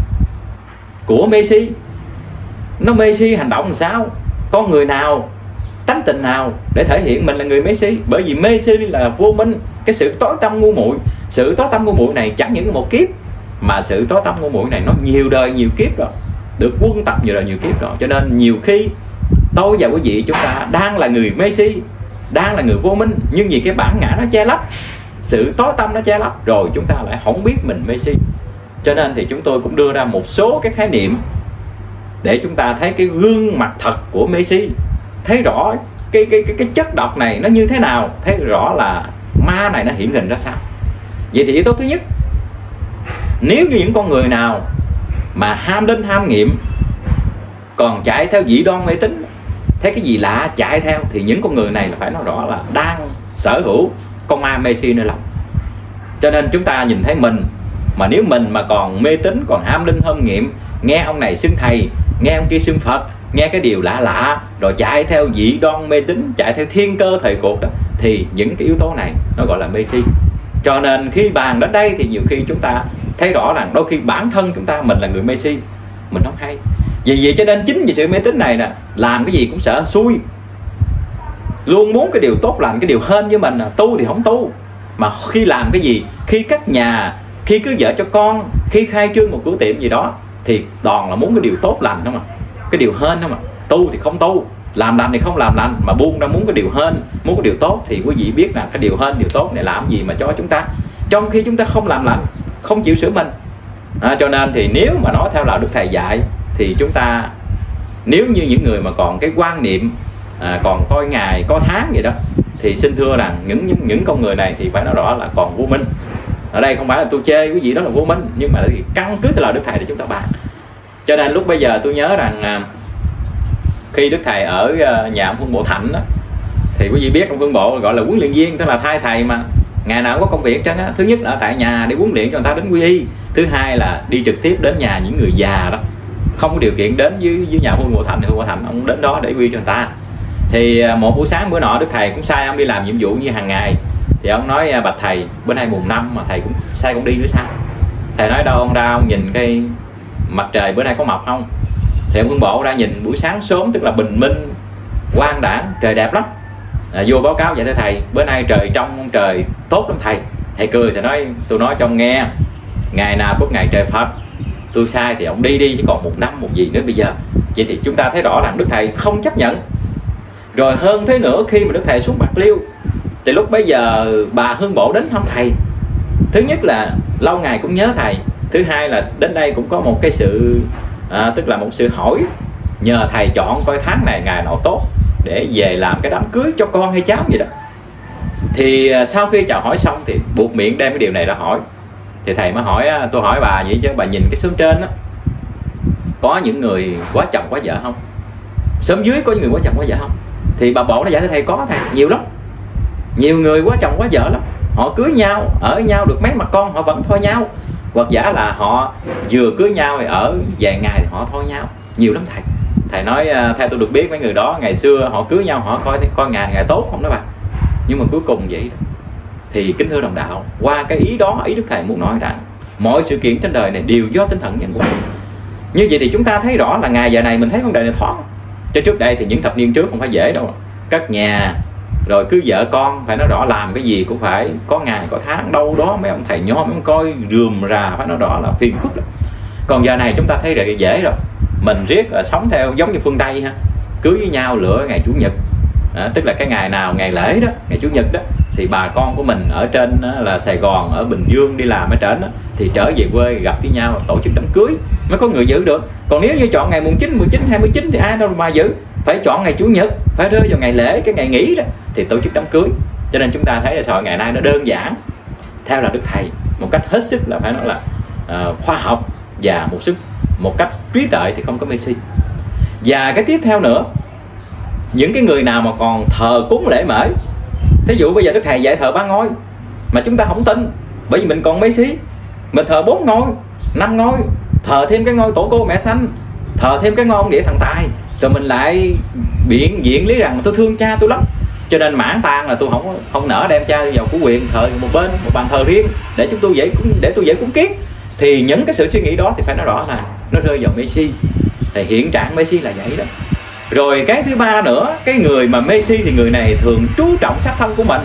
của Messi. Nó Messi hành động làm sao, con người nào, tánh tình nào để thể hiện mình là người Messi. Bởi vì Messi là vô minh, cái sự tối tăm ngu muội. Sự tối tăm ngu muội này chẳng những một kiếp, mà sự tối tăm ngu muội này nó nhiều đời nhiều kiếp rồi, được quân tập nhiều đời nhiều kiếp rồi. Cho nên nhiều khi tôi và quý vị chúng ta đang là người Messi, đang là người vô minh, nhưng vì cái bản ngã nó che lấp, sự tối tâm nó che lấp, rồi chúng ta lại không biết mình Messi. Cho nên thì chúng tôi cũng đưa ra một số cái khái niệm để chúng ta thấy cái gương mặt thật của Messi, thấy rõ cái cái cái cái chất độc này nó như thế nào, thấy rõ là ma này nó hiện hình ra sao. Vậy thì yếu tố thứ nhất, nếu như những con người nào mà ham linh ham nghiệm, còn chạy theo dị đoan mê tín, thấy cái gì lạ chạy theo, thì những con người này là phải nói rõ là đang sở hữu con ma Messi nơi lòng. Cho nên chúng ta nhìn thấy mình, mà nếu mình mà còn mê tín, còn ham linh ham nghiệm, nghe ông này xưng thầy, nghe ông kia xưng Phật, nghe cái điều lạ lạ, rồi chạy theo dị đoan mê tín, chạy theo thiên cơ thời cuộc đó, thì những cái yếu tố này nó gọi là Messi. Cho nên khi bàn đến đây thì nhiều khi chúng ta thấy rõ rằng đôi khi bản thân chúng ta mình là người Messi, mình không hay. Vì vậy cho nên chính vì sự mê tín này nè, làm cái gì cũng sợ xui, luôn muốn cái điều tốt lành, cái điều hên với mình, tu thì không tu. Mà khi làm cái gì, khi cất nhà, khi cưới vợ cho con, khi khai trương một cửa tiệm gì đó, thì toàn là muốn cái điều tốt lành không à, cái điều hên không à. Tu thì không tu, làm lành thì không làm lành, mà buông ra muốn cái điều hên, muốn cái điều tốt. Thì quý vị biết là cái điều hên, điều tốt này làm gì mà cho chúng ta, trong khi chúng ta không làm lành, không chịu sửa mình. À, cho nên thì nếu mà nói theo lời Đức Thầy dạy, thì chúng ta nếu như những người mà còn cái quan niệm à, còn coi ngày coi tháng vậy đó, thì xin thưa rằng những những, những con người này thì phải nói rõ là còn vô minh. Ở đây không phải là tôi chê quý vị đó là vô minh, nhưng mà thì căn cứ theo lời Đức Thầy để chúng ta bàn. Cho nên lúc bây giờ tôi nhớ rằng à, khi Đức Thầy ở à, nhà ông Phương Bộ Thạnh đó, thì quý vị biết ông Phương Bộ gọi là huấn luyện viên, tức là thay thầy mà ngày nào cũng có công việc trơn á. Thứ nhất là ở tại nhà để huấn luyện cho người ta đến quy y, thứ hai là đi trực tiếp đến nhà những người già đó, không có điều kiện đến với, với nhà Phương Bộ Thạnh thì Phương Bộ Thạnh ông đến đó để quy cho người ta. Thì một buổi sáng bữa nọ Đức Thầy cũng sai ông đi làm nhiệm vụ như hàng ngày, thì ông nói bạch thầy bữa nay mùng năm mà thầy cũng sai con đi nữa sao. Thầy nói đâu ông ra ông nhìn cái mặt trời bữa nay có mọc không. Thì ông Phương Bộ ra nhìn buổi sáng sớm, tức là bình minh quang đãng, trời đẹp lắm. À, vô báo cáo vậy thưa thầy, bữa nay trời trong trời tốt lắm thầy. Thầy cười, thầy nói tôi nói cho ông nghe, ngày nào có ngày trời Phật, tôi sai thì ông đi đi, chứ còn một năm một gì nữa bây giờ. Vậy thì chúng ta thấy rõ rằng Đức Thầy không chấp nhận. Rồi hơn thế nữa, khi mà Đức Thầy xuống Bạc Liêu thì lúc bấy giờ bà Hương Bộ đến thăm thầy. Thứ nhất là lâu ngày cũng nhớ thầy, thứ hai là đến đây cũng có một cái sự à, tức là một sự hỏi nhờ thầy chọn coi tháng này ngày nào tốt để về làm cái đám cưới cho con hay cháu gì đó. Thì sau khi chào hỏi xong thì buộc miệng đem cái điều này ra hỏi. Thì thầy mới hỏi, tôi hỏi bà vậy chứ bà nhìn cái xóm trên đó có những người quá chồng quá vợ không, xóm dưới có những người quá chồng quá vợ không. Thì bà Bộ nó giải thích thầy có thầy, nhiều lắm, nhiều người quá chồng quá vợ lắm. Họ cưới nhau, ở nhau được mấy mặt con họ vẫn thôi nhau, hoặc giả là họ vừa cưới nhau thì ở vài ngày thì họ thôi nhau, nhiều lắm thầy. Thầy nói theo tôi được biết mấy người đó ngày xưa họ cưới nhau họ coi coi ngày ngày tốt không đó bà, nhưng mà cuối cùng vậy đó. Thì kính thưa đồng đạo, qua cái ý đó, ý Đức Thầy muốn nói rằng mọi sự kiện trên đời này đều do tinh thần nhân quả. Như vậy thì chúng ta thấy rõ là ngày giờ này mình thấy vấn đề này thoáng. Cho trước đây thì những thập niên trước không phải dễ đâu, cất nhà rồi cứ vợ con phải nói rõ làm cái gì cũng phải có ngày có tháng, đâu đó mấy ông thầy nho mấy ông coi rườm rà phải nói rõ là phiền phức lắm. Còn giờ này chúng ta thấy là dễ rồi, mình riết sống theo giống như phương Tây ha, cưới với nhau lựa ngày chủ nhật, à, tức là cái ngày nào ngày lễ đó, ngày chủ nhật đó, thì bà con của mình ở trên là Sài Gòn, ở Bình Dương đi làm ở trên đó, thì trở về quê gặp với nhau tổ chức đám cưới mới có người giữ được. Còn nếu như chọn ngày mùng chín, mười chín, hai mươi chín thì ai đâu mà giữ, phải chọn ngày chủ nhật, phải rơi vào ngày lễ, cái ngày nghỉ đó thì tổ chức đám cưới. Cho nên chúng ta thấy là xã hội ngày nay nó đơn giản theo là Đức Thầy một cách hết sức là phải nói là uh, khoa học và một sức một cách trí tuệ thì không có Messi. Và cái tiếp theo nữa những cái người nào mà còn thờ cúng lễ mễ, thí dụ bây giờ Đức Thầy dạy thờ ba ngôi mà chúng ta không tin, bởi vì mình còn mê si, mình thờ bốn ngôi, năm ngôi, thờ thêm cái ngôi tổ cô mẹ sanh, thờ thêm cái ngôi ông địa thần tài, rồi mình lại biện diện lý rằng tôi thương cha tôi lắm, cho nên mãn tang là tôi không không nỡ đem cha vào của quyền, thờ một bên một bàn thờ riêng để chúng tôi dễ để tôi dễ cúng kiến. Thì những cái sự suy nghĩ đó thì phải nói rõ là nó rơi vào mê si. Thì hiện trạng mê si là vậy đó. Rồi cái thứ ba nữa, cái người mà mê si thì người này thường chú trọng xác thân của mình,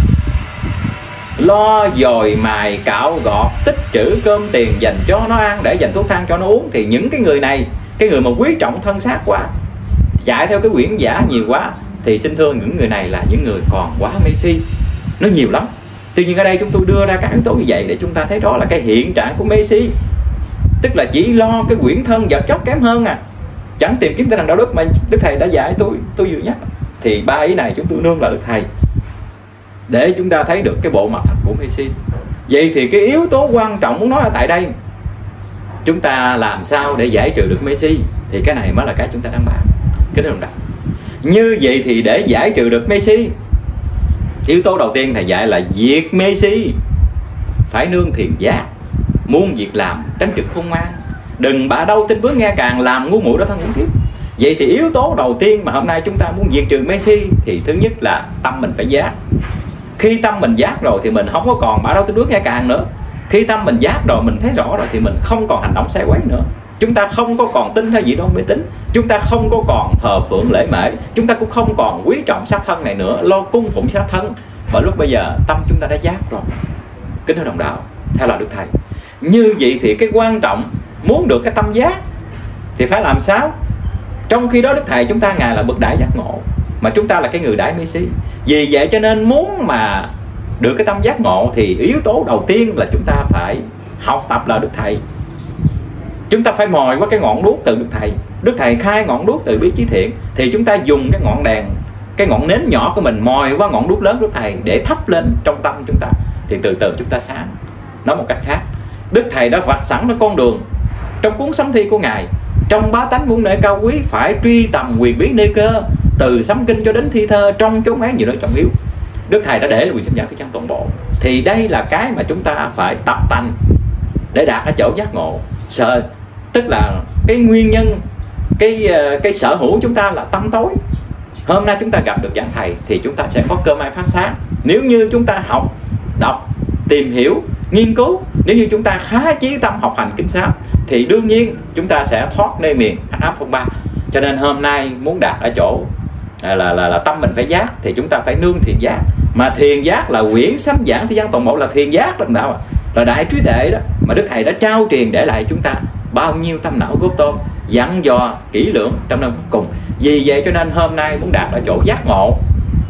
lo dồi mài cạo gọt, tích trữ cơm tiền dành cho nó ăn, để dành thuốc thang cho nó uống. Thì những cái người này, cái người mà quý trọng thân xác quá, chạy theo cái quyển giả nhiều quá, thì xin thưa những người này là những người còn quá mê si. Nó nhiều lắm. Tuy nhiên ở đây chúng tôi đưa ra các yếu tố như vậy để chúng ta thấy rõ là cái hiện trạng của mê si, tức là chỉ lo cái quyển thân vật chất kém hơn à, chẳng tìm kiếm tinh thần đạo đức mà Đức Thầy đã dạy tôi tôi vừa nhắc. Thì ba ý này chúng tôi nương là Đức Thầy để chúng ta thấy được cái bộ mặt thật của mê si. Vậy thì cái yếu tố quan trọng muốn nói ở tại đây, chúng ta làm sao để giải trừ được mê si, thì cái này mới là cái chúng ta đang bàn. Kính thưa đồng đạo, như vậy thì để giải trừ được mê si, yếu tố đầu tiên Thầy dạy là diệt mê si, phải nương thiền giác, muôn việc làm tránh trực khôn ngoan, đừng bạ đâu tin vướng nghe càng, làm ngu muội đó thân ngũ kiếp. Vậy thì yếu tố đầu tiên mà hôm nay chúng ta muốn diệt trừ mê si thì thứ nhất là tâm mình phải giác. Khi tâm mình giác rồi thì mình không có còn bạ đâu tin vướng nghe càng nữa. Khi tâm mình giác rồi, mình thấy rõ rồi thì mình không còn hành động sai quấy nữa. Chúng ta không có còn tin theo gì đâu mê tín, chúng ta không có còn thờ phượng lễ mễ, chúng ta cũng không còn quý trọng xác thân này nữa, lo cung phụng xác thân. Bởi lúc bây giờ tâm chúng ta đã giác rồi. Kính thưa đồng đạo, theo là Đức Thầy, như vậy thì cái quan trọng muốn được cái tâm giác thì phải làm sao? Trong khi đó Đức Thầy chúng ta Ngài là bậc đại giác ngộ, mà chúng ta là cái người đại mê si. Vì vậy cho nên muốn mà được cái tâm giác ngộ thì yếu tố đầu tiên là chúng ta phải học tập là Đức Thầy. Chúng ta phải mồi qua cái ngọn đuốc từ Đức Thầy. Đức Thầy khai ngọn đuốc từ bi trí thiện, thì chúng ta dùng cái ngọn đèn, cái ngọn nến nhỏ của mình mồi qua ngọn đuốc lớn của Đức Thầy để thắp lên trong tâm chúng ta, thì từ từ chúng ta sáng. Nói một cách khác, Đức Thầy đã vạch sẵn ra con đường trong cuốn Sấm Thi của Ngài. Trong bá tánh muốn nể cao quý, phải truy tầm quyền bí nơi cơ, từ Sấm Kinh cho đến thi thơ, trong chốn án nhiều nơi trọng yếu. Đức Thầy đã để là quyền sấm giảng thứ chân toàn bộ. Thì đây là cái mà chúng ta phải tập tành để đạt ở chỗ giác ngộ. Sợ, tức là cái nguyên nhân, cái cái sở hữu chúng ta là tâm tối. Hôm nay chúng ta gặp được giảng thầy thì chúng ta sẽ có cơ may phát sáng. Nếu như chúng ta học, đọc, tìm hiểu, nghiên cứu, nếu như chúng ta khá chí tâm học hành kinh pháp, thì đương nhiên chúng ta sẽ thoát nơi miền hắc ám phong ba. Cho nên hôm nay muốn đạt ở chỗ là, là, là, là tâm mình phải giác, thì chúng ta phải nương thiền giác. Mà thiền giác là quyển sấm giảng thế gian toàn bộ là thiền giác đồng đạo, là đại trí tuệ đó mà Đức Thầy đã trao truyền để lại chúng ta bao nhiêu tâm não gốc tôm, dặn dò kỹ lưỡng trong năm cùng. Vì vậy cho nên hôm nay muốn đạt ở chỗ giác ngộ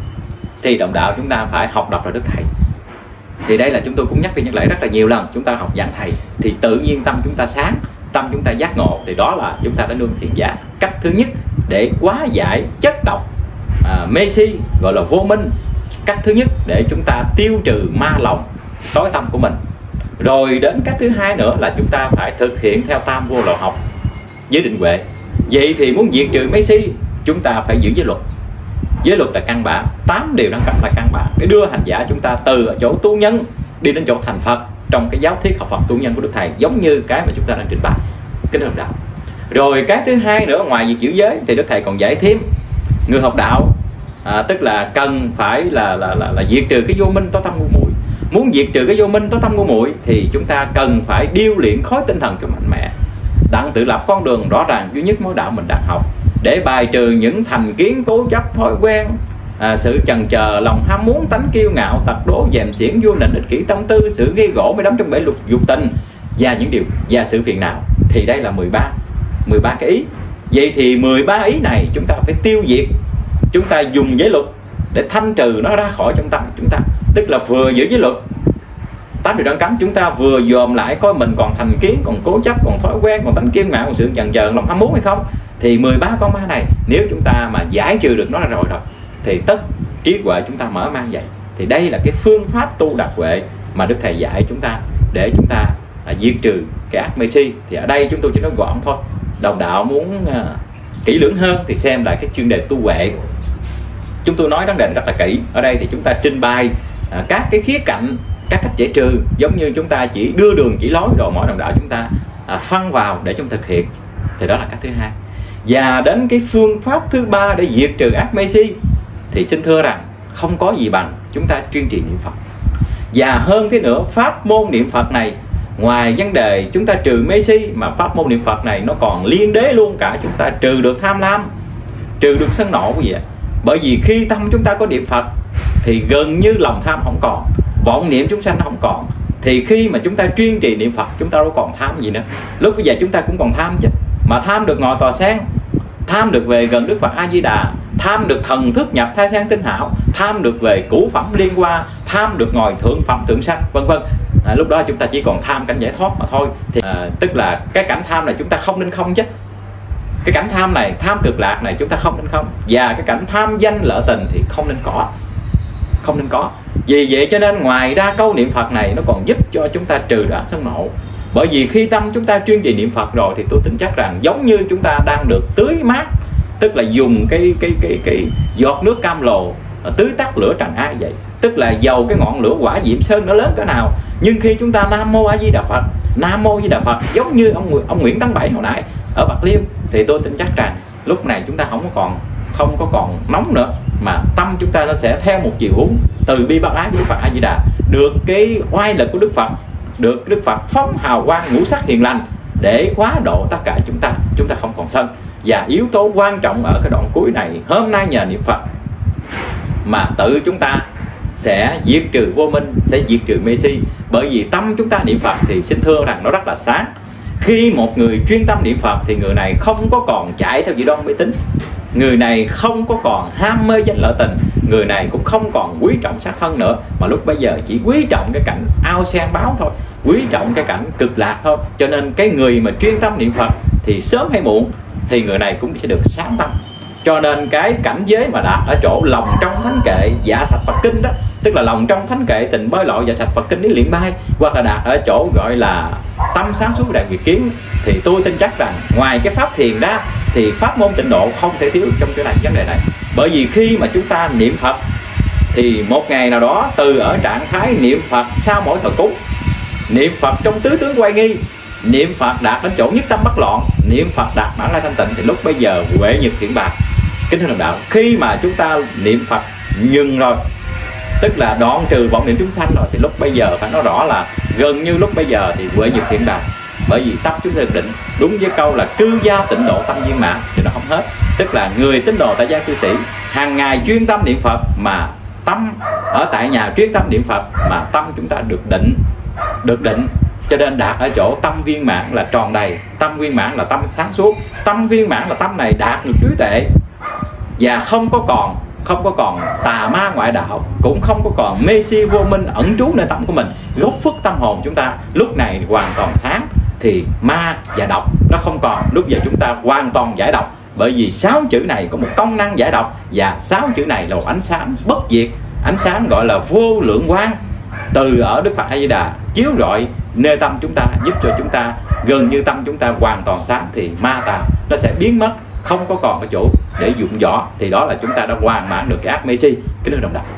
thì đồng đạo chúng ta phải học đọc là Đức Thầy. Thì đây là chúng tôi cũng nhắc đi nhắc lại rất là nhiều lần, chúng ta học giảng thầy thì tự nhiên tâm chúng ta sáng, tâm chúng ta giác ngộ, thì đó là chúng ta đã nương thiền giác. Cách thứ nhất để quá giải chất độc à, mê si, gọi là vô minh. Cách thứ nhất để chúng ta tiêu trừ ma lòng tối tâm của mình. Rồi đến cách thứ hai nữa là chúng ta phải thực hiện theo tam vô lậu học với định huệ. Vậy thì muốn diệt trừ mê si, chúng ta phải giữ giới luật. Giới luật là căn bản, tám điều đẳng cấp là căn bản để đưa hành giả chúng ta từ ở chỗ tu nhân đi đến chỗ thành Phật trong cái giáo thuyết học Phật tu nhân của Đức Thầy, giống như cái mà chúng ta đang trình bày. Kính thưa đạo. Rồi cái thứ hai nữa, ngoài việc giữ giới thì Đức Thầy còn dạy thêm người học đạo, à, tức là cần phải là là là, là diệt trừ cái vô minh tối tâm ngu muội. Muốn diệt trừ cái vô minh tối tâm ngu muội thì chúng ta cần phải điêu luyện khối tinh thần cho mạnh mẽ, đặng tự lập con đường rõ ràng duy nhất mối đạo mình đang học, để bài trừ những thành kiến cố chấp thói quen, à, sự chần chờ, lòng ham muốn, tánh kiêu ngạo, tật đố, dèm xiển, vô nịnh, ích kỷ tâm tư, sự gây gỗ mới đắm trong bể lục dục tình và những điều và sự phiền não. Thì đây là mười ba mười ba cái ý. Vậy thì mười ba ý này chúng ta phải tiêu diệt. Chúng ta dùng giới luật để thanh trừ nó ra khỏi trong tâm chúng ta, tức là vừa giữ giới luật tám điều đang cấm, chúng ta vừa dòm lại coi mình còn thành kiến, còn cố chấp, còn thói quen, còn tánh kiêu ngạo, còn sự chần chờ, lòng ham muốn hay không. Thì mười ba con ma này nếu chúng ta mà giải trừ được nó ra rồi rồi thì tất trí huệ chúng ta mở mang vậy. Thì đây là cái phương pháp tu đặc huệ mà Đức Thầy dạy chúng ta để chúng ta à, diệt trừ cái ác mê si. Thì ở đây chúng tôi chỉ nói gọn thôi. Đồng đạo muốn à, kỹ lưỡng hơn thì xem lại cái chuyên đề tu huệ chúng tôi nói vấn đề rất là kỹ. Ở đây thì chúng ta trình bày à, các cái khía cạnh, các cách giải trừ, giống như chúng ta chỉ đưa đường chỉ lối rồi mỗi đồng đạo chúng ta à, phân vào để chúng thực hiện. Thì đó là cách thứ hai. Và đến cái phương pháp thứ ba để diệt trừ ác mê si thì xin thưa rằng không có gì bằng chúng ta chuyên trì niệm Phật. Và hơn thế nữa, pháp môn niệm Phật này, ngoài vấn đề chúng ta trừ mê si, mà pháp môn niệm Phật này nó còn liên đế luôn cả chúng ta trừ được tham lam, trừ được sân nộ gì vậy. Bởi vì khi tâm chúng ta có niệm Phật thì gần như lòng tham không còn, vọng niệm chúng sanh không còn. Thì khi mà chúng ta chuyên trì niệm Phật, chúng ta đâu còn tham gì nữa. Lúc bây giờ chúng ta cũng còn tham chứ, mà tham được ngồi tòa sen, tham được về gần Đức Phật A Di Đà, tham được thần thức nhập thai sen tinh hảo, tham được về cũ phẩm liên hoa, tham được ngồi thượng phẩm thượng sắc, vân vân. À, lúc đó chúng ta chỉ còn tham cảnh giải thoát mà thôi. Thì à, tức là cái cảnh tham này chúng ta không nên không chứ. Cái cảnh tham này, tham cực lạc này chúng ta không nên không. Và cái cảnh tham danh lợi tình thì không nên có, không nên có. Vì vậy cho nên ngoài ra câu niệm Phật này nó còn giúp cho chúng ta trừ đã sân nộ. Bởi vì khi tâm chúng ta chuyên trì niệm Phật rồi thì tôi tin chắc rằng giống như chúng ta đang được tưới mát, tức là dùng cái cái cái cái giọt nước cam lồ tưới tắt lửa trần ai vậy. Tức là dầu cái ngọn lửa quả diệm sơn nó lớn cỡ nào, nhưng khi chúng ta Nam Mô A Di Đà Phật, Nam Mô A Di Đà Phật, giống như ông ông Nguyễn Tấn Bảy hồi nãy ở Bạc Liêu, thì tôi tin chắc rằng lúc này chúng ta không có còn không có còn nóng nữa, mà tâm chúng ta nó sẽ theo một chiều hướng từ bi bác ái của Đức Phật A Di Đà, được cái oai lực của Đức Phật, được Đức Phật phóng hào quang ngũ sắc hiền lành để quá độ tất cả chúng ta, chúng ta không còn sân. Và yếu tố quan trọng ở cái đoạn cuối này, hôm nay nhờ niệm Phật mà tự chúng ta sẽ diệt trừ vô minh, sẽ diệt trừ mê si. Bởi vì tâm chúng ta niệm Phật thì xin thưa rằng nó rất là sáng. Khi một người chuyên tâm niệm Phật thì người này không có còn chạy theo dị đoan mê tín, người này không có còn ham mê danh lợi tình, người này cũng không còn quý trọng sát thân nữa, mà lúc bây giờ chỉ quý trọng cái cảnh ao sen báo thôi, quý trọng cái cảnh cực lạc thôi. Cho nên cái người mà chuyên tâm niệm Phật thì sớm hay muộn thì người này cũng sẽ được sáng tâm. Cho nên cái cảnh giới mà đạt ở chỗ lòng trong thánh kệ dạ sạch Phật kinh đó, tức là lòng trong thánh kệ tình bơi lội dạ sạch Phật kinh lý luyện bay, hoặc là đạt ở chỗ gọi là tâm sáng suốt đại việt kiến, thì tôi tin chắc rằng ngoài cái pháp thiền ra thì pháp môn tịnh độ không thể thiếu trong cái này vấn đề này. Bởi vì khi mà chúng ta niệm Phật thì một ngày nào đó từ ở trạng thái niệm Phật sau mỗi thời cúng, niệm Phật trong tứ tướng quay nghi, niệm Phật đạt đến chỗ nhất tâm bất loạn, niệm Phật đạt bản lai thanh tịnh, thì lúc bây giờ huệ nhật thiện bạc. Kính thưa đồng đạo, khi mà chúng ta niệm Phật nhừng rồi, tức là đoạn trừ vọng niệm chúng sanh rồi, thì lúc bây giờ phải nói rõ là gần như lúc bây giờ thì huệ nhật thiện bạc. Bởi vì tâm chúng ta được định đúng với câu là cư gia tịnh độ tâm viên mãn thì nó không hết. Tức là người tín đồ tại gia cư sĩ hàng ngày chuyên tâm niệm Phật, mà tâm ở tại nhà chuyên tâm niệm Phật mà tâm chúng ta được định, được định cho nên đạt ở chỗ tâm viên mãn là tròn đầy, tâm viên mãn là tâm sáng suốt, tâm viên mãn là tâm này đạt được trí tuệ và không có còn không có còn tà ma ngoại đạo, cũng không có còn mê si vô minh ẩn trú nơi tâm của mình, gốc phước tâm hồn chúng ta lúc này hoàn toàn sáng, thì ma và độc nó không còn. Lúc giờ chúng ta hoàn toàn giải độc, bởi vì sáu chữ này có một công năng giải độc, và sáu chữ này là một ánh sáng bất diệt, ánh sáng gọi là vô lượng quang từ ở Đức Phật A Di Đà chiếu rọi nơi tâm chúng ta, giúp cho chúng ta gần như tâm chúng ta hoàn toàn sáng, thì ma tà nó sẽ biến mất, không có còn cái chỗ để dụng võ, thì đó là chúng ta đã hoàn mãn được cái ác mê si. Kính thưa đồng đạo,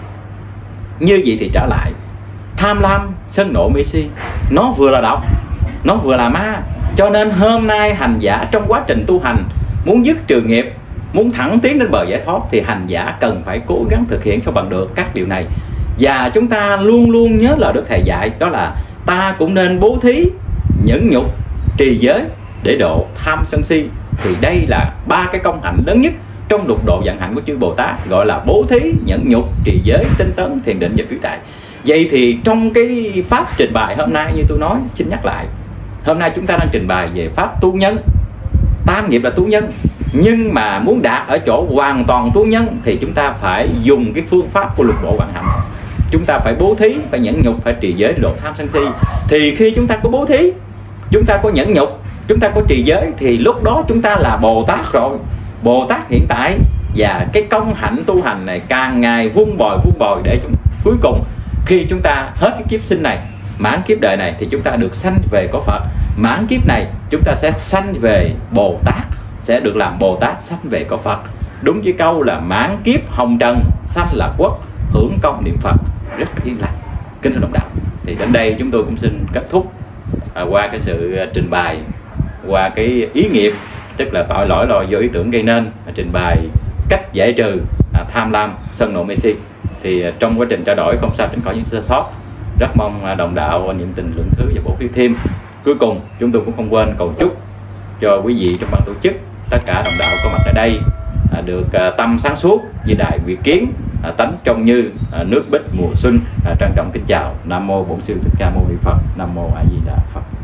như vậy thì trở lại, tham lam sân nộ mê si nó vừa là độc, nó vừa là ma. Cho nên hôm nay hành giả trong quá trình tu hành muốn dứt trừ nghiệp, muốn thẳng tiến đến bờ giải thoát, thì hành giả cần phải cố gắng thực hiện cho bằng được các điều này. Và chúng ta luôn luôn nhớ lời Đức Thầy dạy, đó là ta cũng nên bố thí, nhẫn nhục, trì giới để độ tham sân si. Thì đây là ba cái công hạnh lớn nhất trong lục độ vận hạnh của chư Bồ Tát, gọi là bố thí, nhẫn nhục, trì giới, tinh tấn, thiền định và trí tuệ. Vậy thì trong cái pháp trình bày hôm nay, như tôi nói, xin nhắc lại, hôm nay chúng ta đang trình bày về pháp tu nhân. Tam nghiệp là tu nhân, nhưng mà muốn đạt ở chỗ hoàn toàn tu nhân thì chúng ta phải dùng cái phương pháp của lục độ vận hạnh. Chúng ta phải bố thí, phải nhẫn nhục, phải trì giới để độ tham sân si. Thì khi chúng ta có bố thí, chúng ta có nhẫn nhục, chúng ta có trì giới, thì lúc đó chúng ta là Bồ Tát rồi, Bồ Tát hiện tại. Và cái công hạnh tu hành này càng ngày vun bồi vun bồi để chúng cuối cùng khi chúng ta hết cái kiếp sinh này, mãn kiếp đời này, thì chúng ta được sanh về có Phật. Mãn kiếp này chúng ta sẽ sanh về Bồ Tát, sẽ được làm Bồ Tát sanh về có Phật. đúng với câu là mãn kiếp hồng trần, sanh là quốc, hưởng công niệm Phật rất yên lành. Kính thưa đồng đạo, thì đến đây chúng tôi cũng xin kết thúc à, qua cái sự trình bày, qua cái ý nghiệp, tức là tội lỗi lo do ý tưởng gây nên, à, trình bày cách giải trừ à, tham lam, sân nộ mê si. Thì à, trong quá trình trao đổi không sao tránh khỏi những sơ sót, rất mong à, đồng đạo niệm tình lượng thứ và bổ phiếu thêm. Cuối cùng chúng tôi cũng không quên cầu chúc cho quý vị trong ban tổ chức, tất cả đồng đạo có mặt ở đây à, được à, tâm sáng suốt, di đại việt kiến, à, tánh trong như à, nước bích mùa xuân. À, trân trọng kính chào. Nam mô Bổn Sư Thích Ca Mâu Ni Phật. Nam mô A Di Đà Phật.